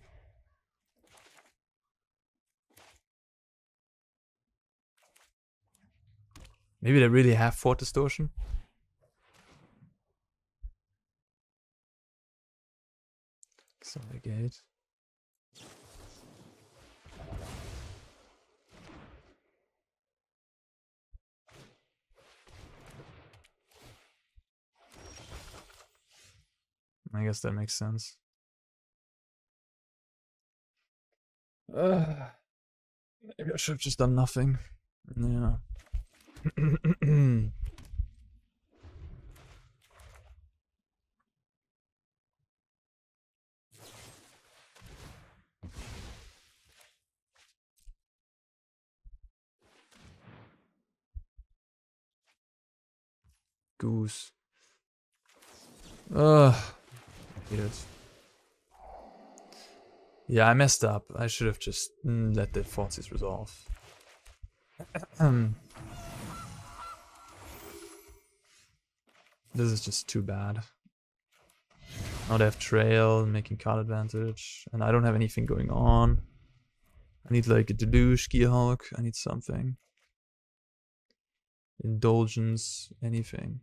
Maybe they really have Fort Distortion? So negate. I guess that makes sense. Uh, maybe I should have just done nothing. Yeah. Goose. Ugh. I hate it. Yeah, I messed up. I should have just mm, let the Thoughtseize resolve. This is just too bad. Now they have Trail, making card advantage, and I don't have anything going on. I need like a Deluge, Gearhulk, I need something. Indulgence, anything.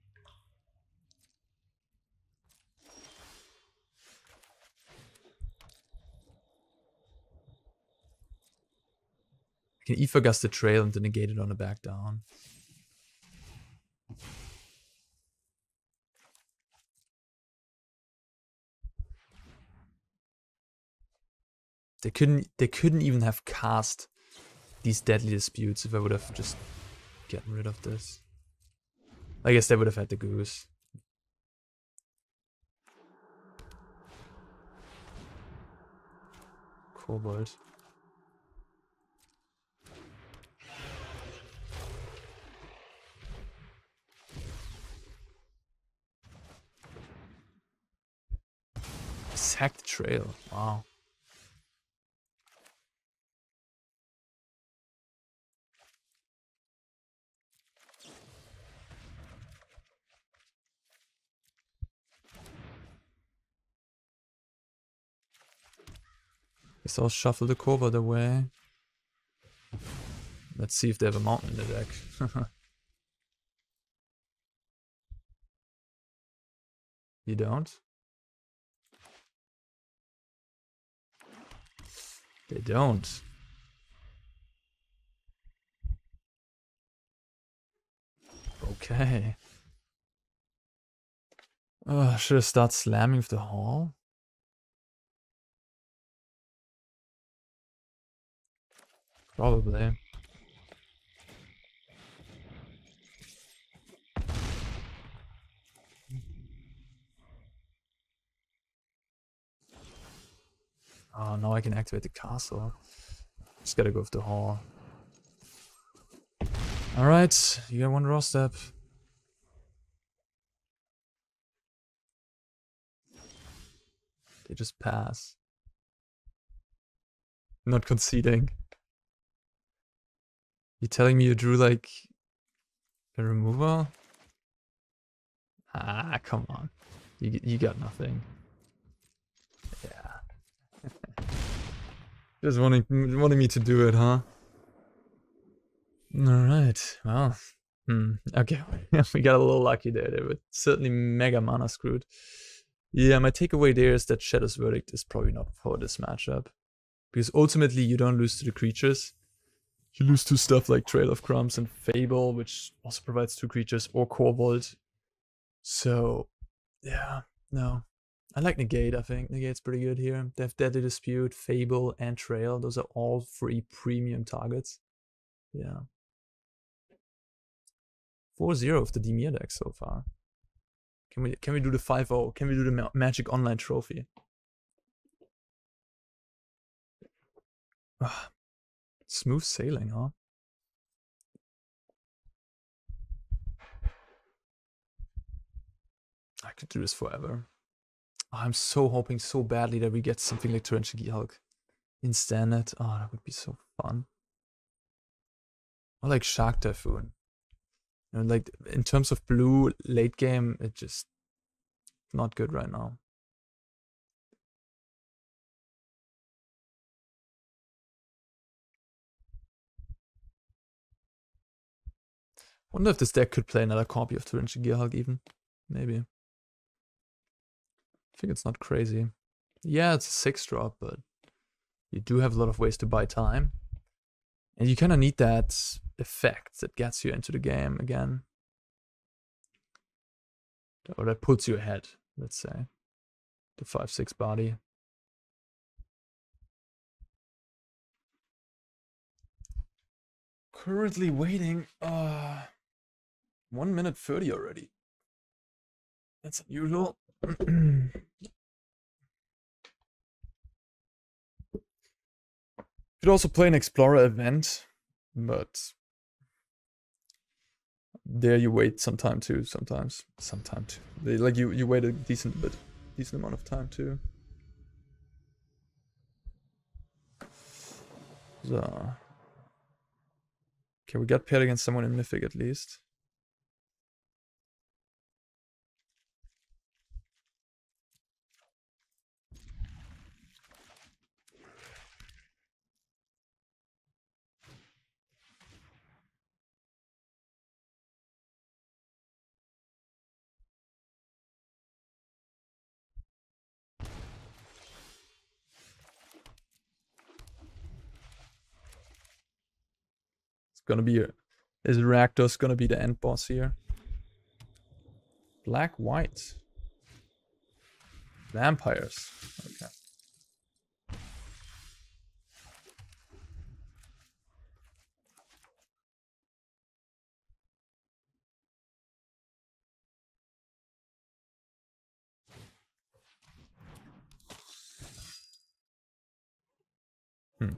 I can Aethergast the Trail and then negate it on the back down. They couldn't they couldn't even have cast these Deadly Disputes if I would have just gotten rid of this. I guess they would have had the Goose. Kobold. Sacked Trail. Wow. Guess I'll shuffle the Cobalt away. Let's see if they have a mountain in the deck. You don't? They don't. Okay. Oh, should I start slamming with the Hall? Probably. Oh, now I can activate the castle. Just gotta go with the Hall. Alright, you got one draw step. They just pass. Not conceding. You telling me you drew like a removal? Ah, come on. You you got nothing. Yeah. Just wanting wanting me to do it, huh? Alright, well. Hmm. Okay, we got a little lucky there. They were certainly mega mana screwed. Yeah, my takeaway there is that Shadow's Verdict is probably not for this matchup. Because ultimately you don't lose to the creatures. You lose to stuff like Trail of Crumbs and Fable, which also provides two creatures, or Cobalt. So, yeah, no. I like Negate, I think. Negate's pretty good here. They have Deadly Dispute, Fable, and Trail. Those are all free premium targets. Yeah. four zero of the Dimir deck so far. Can we can we do the five oh? Can we do the Ma Magic Online trophy? Ah, smooth sailing, huh? I could do this forever. Oh, I'm so hoping so badly that we get something like Torrential Hulk in Standard. Oh, that would be so fun. Or like Shark Typhoon. You know, like in terms of blue late game, it's just not good right now. Wonder if this deck could play another copy of Torrential Gearhulk even. Maybe. I think it's not crazy. Yeah, it's a six drop, but you do have a lot of ways to buy time. And you kind of need that effect that gets you into the game again. Or that puts you ahead, let's say. The five six body. Currently waiting. Uh, one minute thirty already. That's unusual. Could also play an Explorer event, but there you wait some time too. Sometimes, some time too. They, like you, you wait a decent bit, decent amount of time too. So, okay, we got paired against someone in Mythic at least. Gonna be a, is Rakdos gonna be the end boss here? Black white vampires. Okay. Hmm.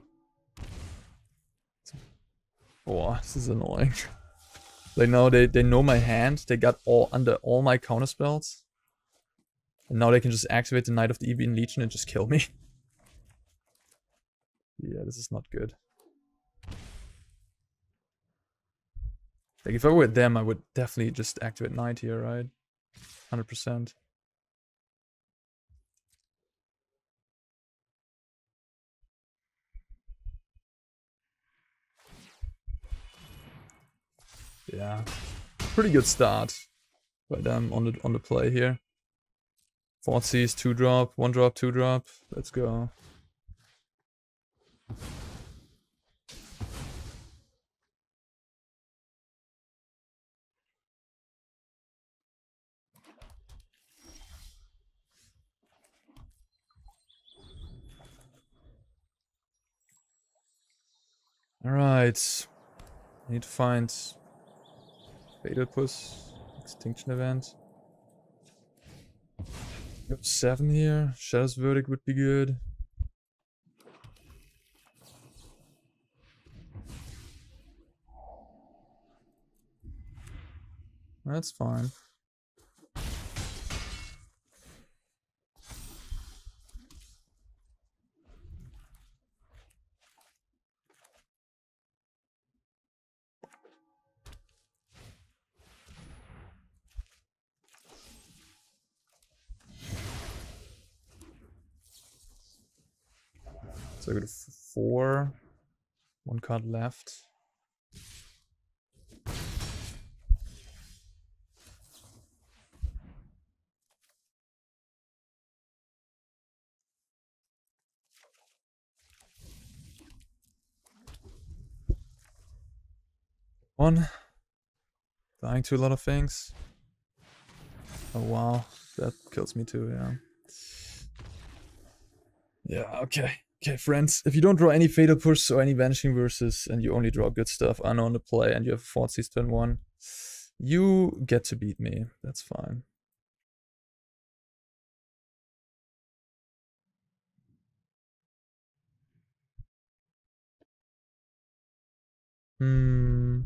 Oh, this is annoying. Like now they, they know my hand, they got all under all my counter spells. And now they can just activate the Knight of the Evian Legion and just kill me. Yeah, this is not good. Like if I were them, I would definitely just activate Knight here, right? one hundred percent. Yeah, pretty good start by them on the on the play here. Thoughtseize, two drop, one drop, two drop. Let's go. Alright. I need to find Fatal Puss, Extinction Event. Got seven here. Shadow's Verdict would be good. That's fine. So I got a four. One card left. One. Dying to a lot of things. Oh wow, that kills me too, yeah. Yeah, okay. Okay, friends, if you don't draw any Fatal Push or any Vanishing Verses and you only draw good stuff, Unknown on the play, and you have Thoughtseize turn one, you get to beat me. That's fine. Hmm.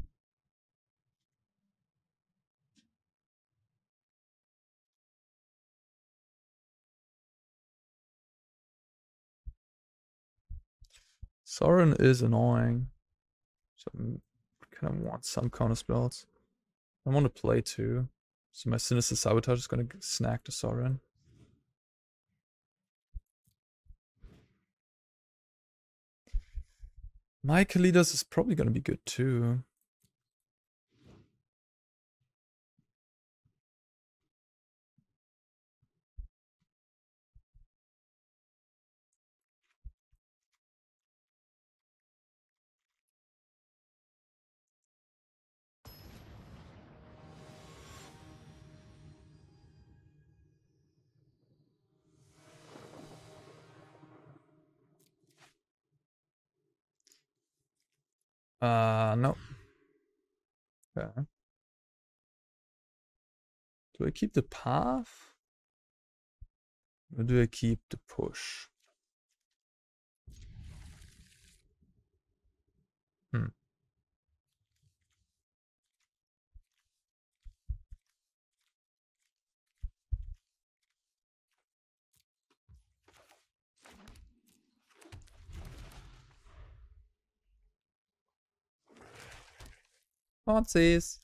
Sorin is annoying. So I kind of want some counter spells. I want to play too. So my Sinister Sabotage is going to snack the Sorin. My Kalidas is probably going to be good too. Uh, no. Okay. Do I keep the path? Or do I keep the push? Hmm. Thoughtseize.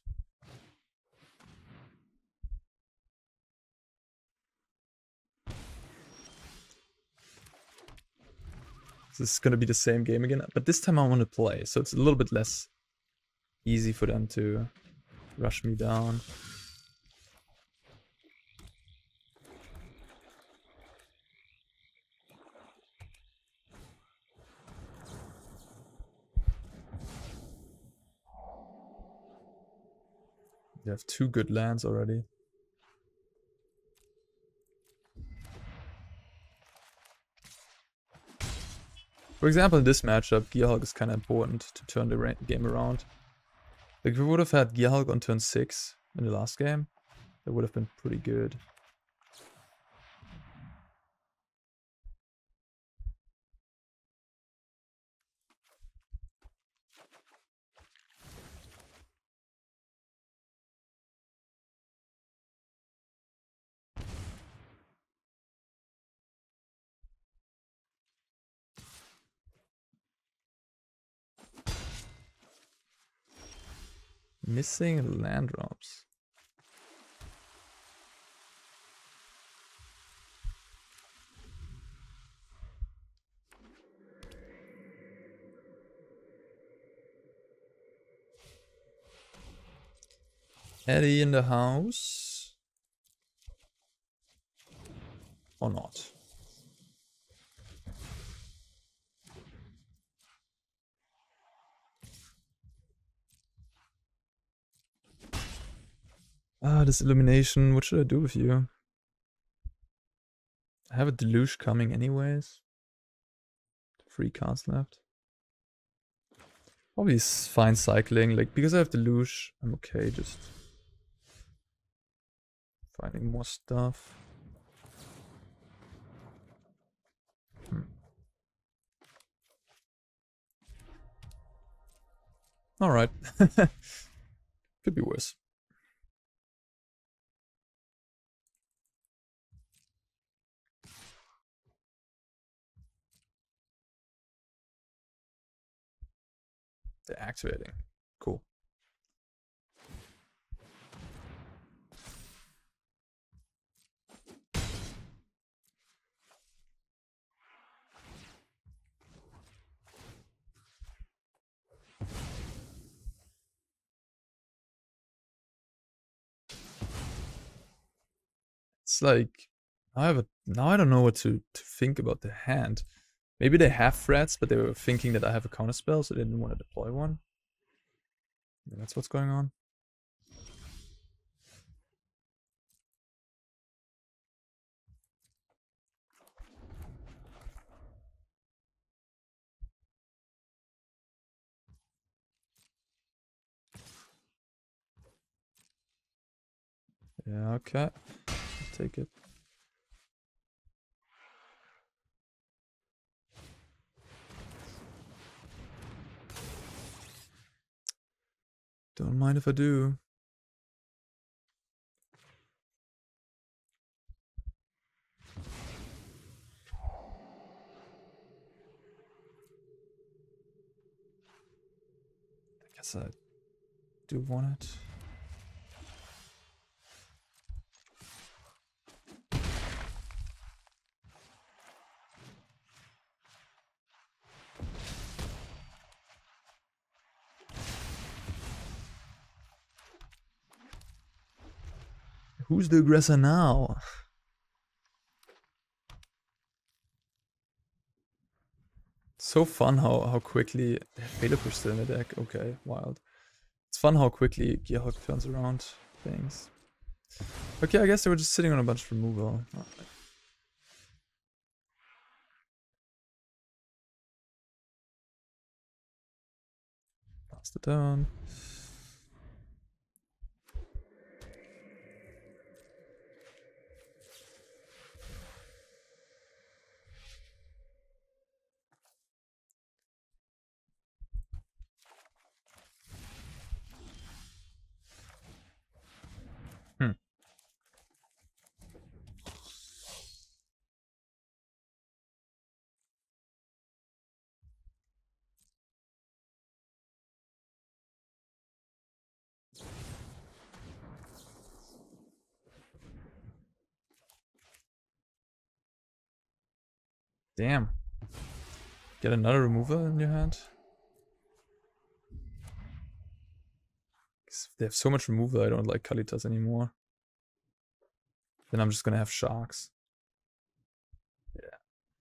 This is going to be the same game again, but this time I want to play, so it's a little bit less easy for them to rush me down. They have two good lands already. For example, in this matchup, Gearhulk is kind of important to turn the game around. Like, if we would have had Gearhulk on turn six in the last game, that would have been pretty good. Missing land drops. Eddie in the house. Or not. Ah, this illumination. What should I do with you? I have a deluge coming anyways. Three cards left. Probably s- fine cycling. Like, because I have deluge, I'm okay just finding more stuff. Hmm. Alright. Could be worse. They're activating. Cool. It's like I have a now I don't know what to, to think about the hand. Maybe they have threats, but they were thinking that I have a counter spell, so they didn't want to deploy one. Yeah, that's what's going on. Yeah, okay. I'll take it. Don't mind if I do. I guess I do want it. Who's the aggressor now? So fun how, how quickly Philip still in the deck. Okay, wild. It's fun how quickly Gearhawk turns around things. Okay, I guess they were just sitting on a bunch of removal. Right. Pass the turn. Hmm. Damn. Get another removal in your hand? They have so much removal, I don't like Kalitas anymore. Then I'm just gonna have sharks. Yeah.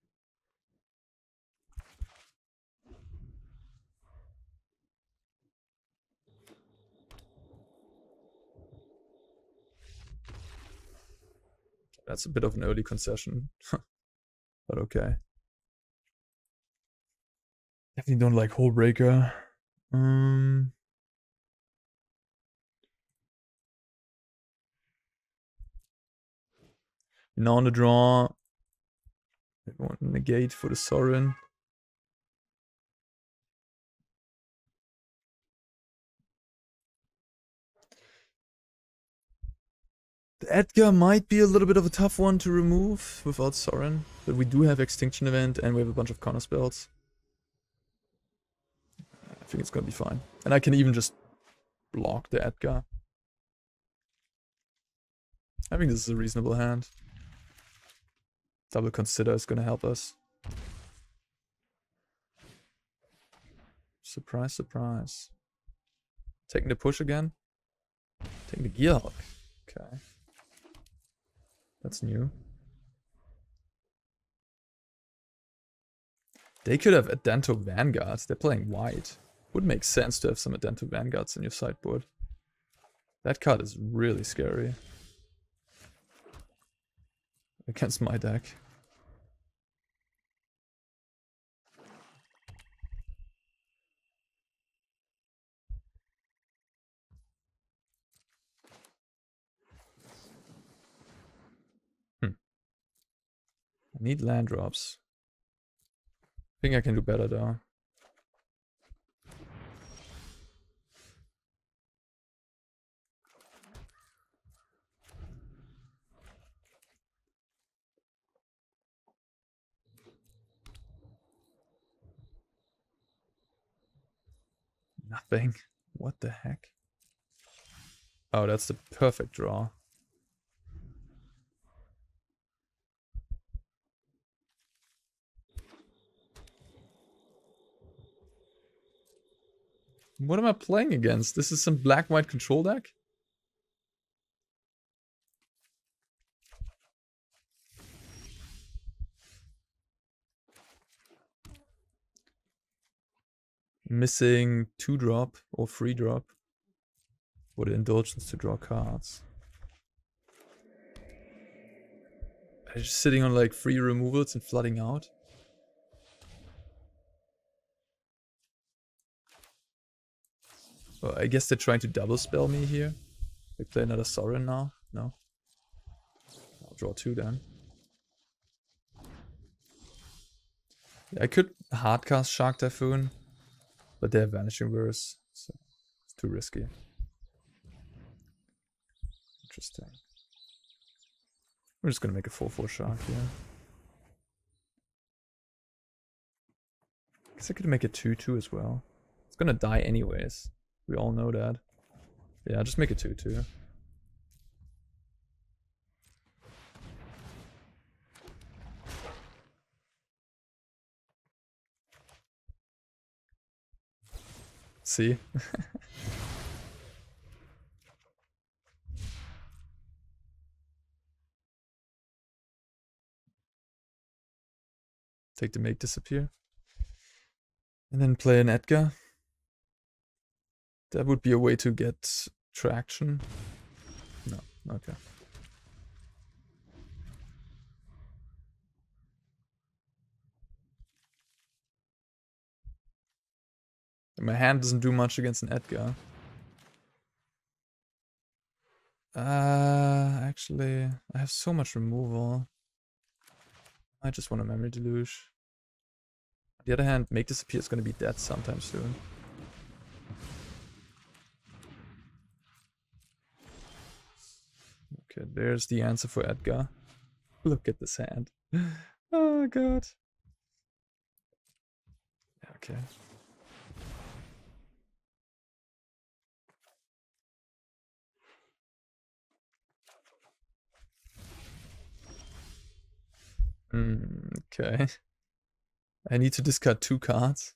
That's a bit of an early concession. But okay. Definitely don't like Hullbreaker. Um... Now on the draw, I want to negate for the Sorin. The Edgar might be a little bit of a tough one to remove without Sorin, but we do have Extinction Event and we have a bunch of counter spells. I think it's gonna be fine. And I can even just block the Edgar. I think this is a reasonable hand. Double Consider is gonna help us. Surprise, surprise. Taking the push again. Take the Gearhulk. Okay. That's new. They could have Adento Vanguards. They're playing white. Would make sense to have some Adento Vanguards in your sideboard. That card is really scary. Against my deck. Hmm. I need land drops. I think I can do better though. Nothing. What the heck? Oh, that's the perfect draw. What am I playing against? This is some black-white control deck? Missing two drop or three drop. For the indulgence to draw cards. I'm just sitting on like three removals and flooding out. Well, I guess they're trying to double spell me here. They play another Sorin now? No. I'll draw two then. Yeah, I could hardcast Shark Typhoon, but they have Vanishing Verse, so it's too risky. Interesting. We're just gonna make a four four Shark here. Guess I could make a two two as well. It's gonna die anyways. We all know that. Yeah, just make it two two. See? Take the Make Disappear. And then play an Edgar. That would be a way to get traction. No, okay. And my hand doesn't do much against an Edgar. Uh, actually, I have so much removal. I just want a Memory Deluge. On the other hand, Make Disappear is going to be dead sometime soon. Okay, there's the answer for Edgar. Look at this hand. Oh god. Okay. Mm, okay. I need to discard two cards.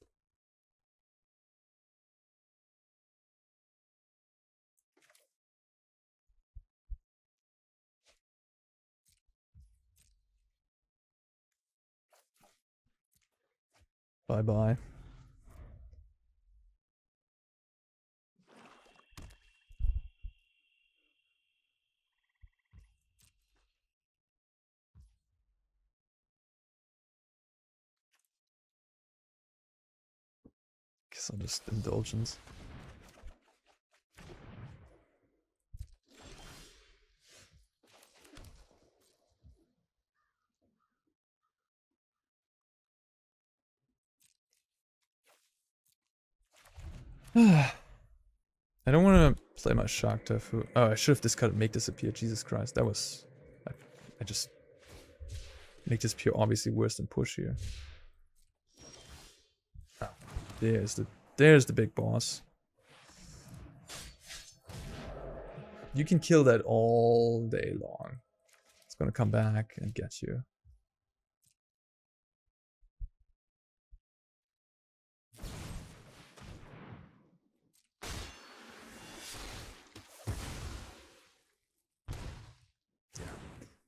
Bye bye. Guess I'll just indulgence. I don't want to play my Shark Typhoon. Oh, I should have discarded Make Disappear. Jesus Christ, that was... I, I just... Make Disappear obviously worse than push here. Oh, there's the... There's the big boss. You can kill that all day long. It's gonna come back and get you.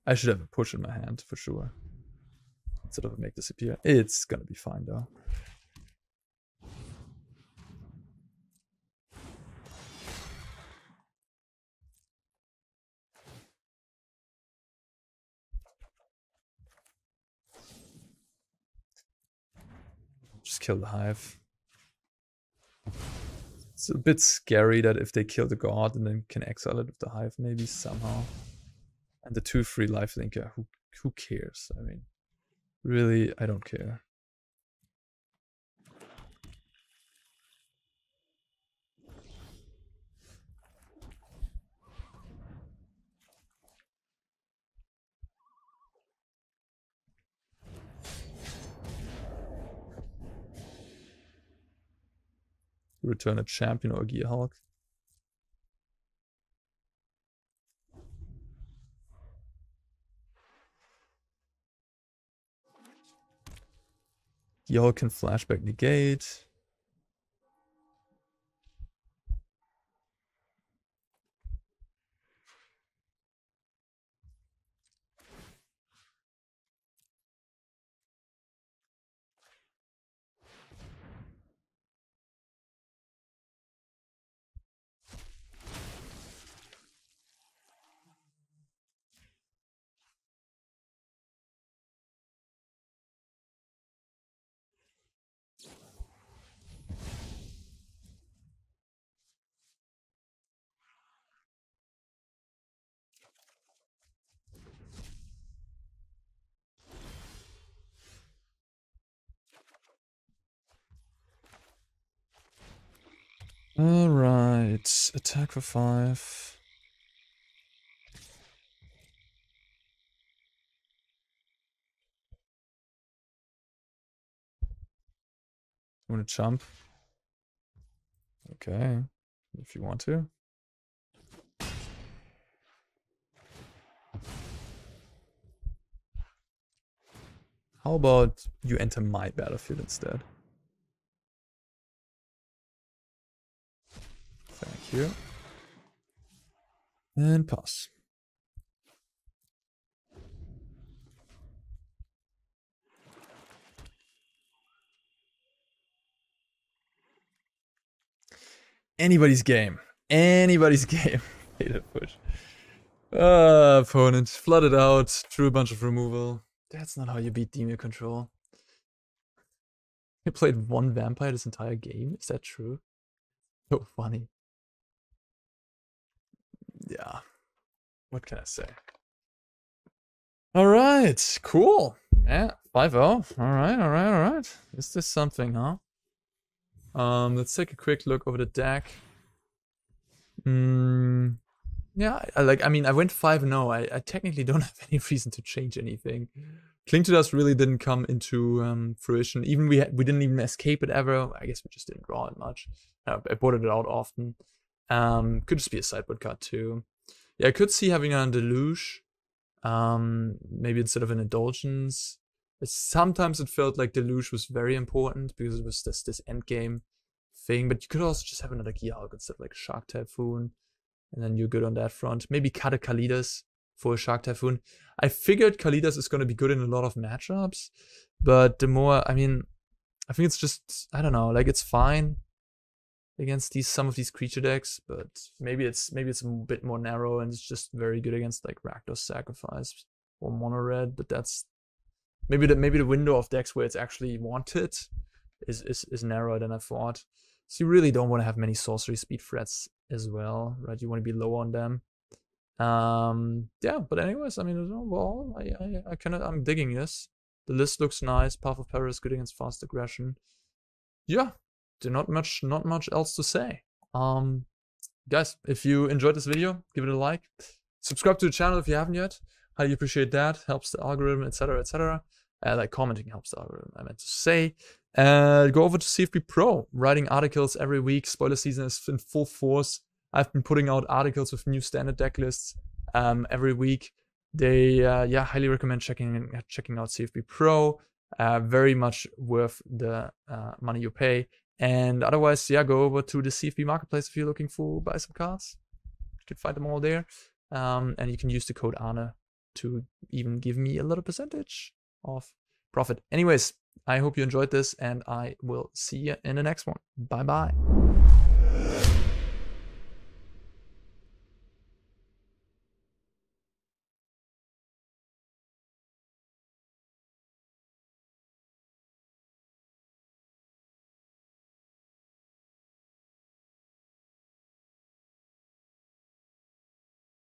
I should have a push in my hand for sure. Instead of make disappear. It's gonna be fine though. Just kill the hive. It's a bit scary that if they kill the god and then can exile it with the hive maybe somehow. And the two free lifelink, yeah, who who cares? I mean, really, I don't care. Return a champion or a Gear Hulk. Gear Hulk can flashback negate. All right, attack for five. You want to jump? Okay, if you want to. How about you enter my battlefield instead? Thank you. And pass. Anybody's game. Anybody's game. Hate it, push. Uh, opponent flooded out, drew a bunch of removal. That's not how you beat Dimir control. You played one vampire this entire game? Is that true? So funny. Yeah. What can I say? Alright, cool. Yeah, five oh. Alright, alright, alright. Is this something, huh? Um, let's take a quick look over the deck. Mm, yeah, I, like, I mean, I went five and oh. I, I technically don't have any reason to change anything. Cling to Dust really didn't come into um, fruition. Even we had, we didn't even escape it ever. I guess we just didn't draw it much. Uh, I boarded it out often. Um, could just be a sideboard card too. Yeah, I could see having a Deluge. Um, maybe instead of an Indulgence. Sometimes it felt like Deluge was very important because it was this this end game thing. But you could also just have another Gear Hulk instead of like Shark Typhoon, and then you're good on that front. Maybe cut a Kalidas for a Shark Typhoon. I figured Kalidas is going to be good in a lot of matchups, but the more, I mean, I think it's just, I don't know, like it's fine against these some of these creature decks, but maybe it's maybe it's a bit more narrow and it's just very good against like Rakdos Sacrifice or Mono Red. But that's maybe the maybe the window of decks where it's actually wanted is is is narrower than I thought. So you really don't want to have many sorcery speed threats as well, right? You want to be low on them. Um, yeah, but anyways, I mean, overall, I I, I kind of I'm digging this. The list looks nice. Path of Peril is good against fast aggression. Yeah. Not much, not much else to say. Um, guys, if you enjoyed this video, give it a like. Subscribe to the channel if you haven't yet. Highly appreciate that. Helps the algorithm, et cetera, et cetera. Uh, like commenting helps the algorithm. I meant to say. Uh, go over to C F B Pro, writing articles every week. Spoiler season is in full force. I've been putting out articles with new standard deck lists um, every week. They, uh, yeah, highly recommend checking checking out C F B Pro. Uh, very much worth the uh, money you pay. And otherwise, yeah, go over to the C F B Marketplace if you're looking for buy some cards. You can find them all there. Um, and you can use the code Arne to even give me a little percentage of profit. Anyways, I hope you enjoyed this, and I will see you in the next one. Bye bye.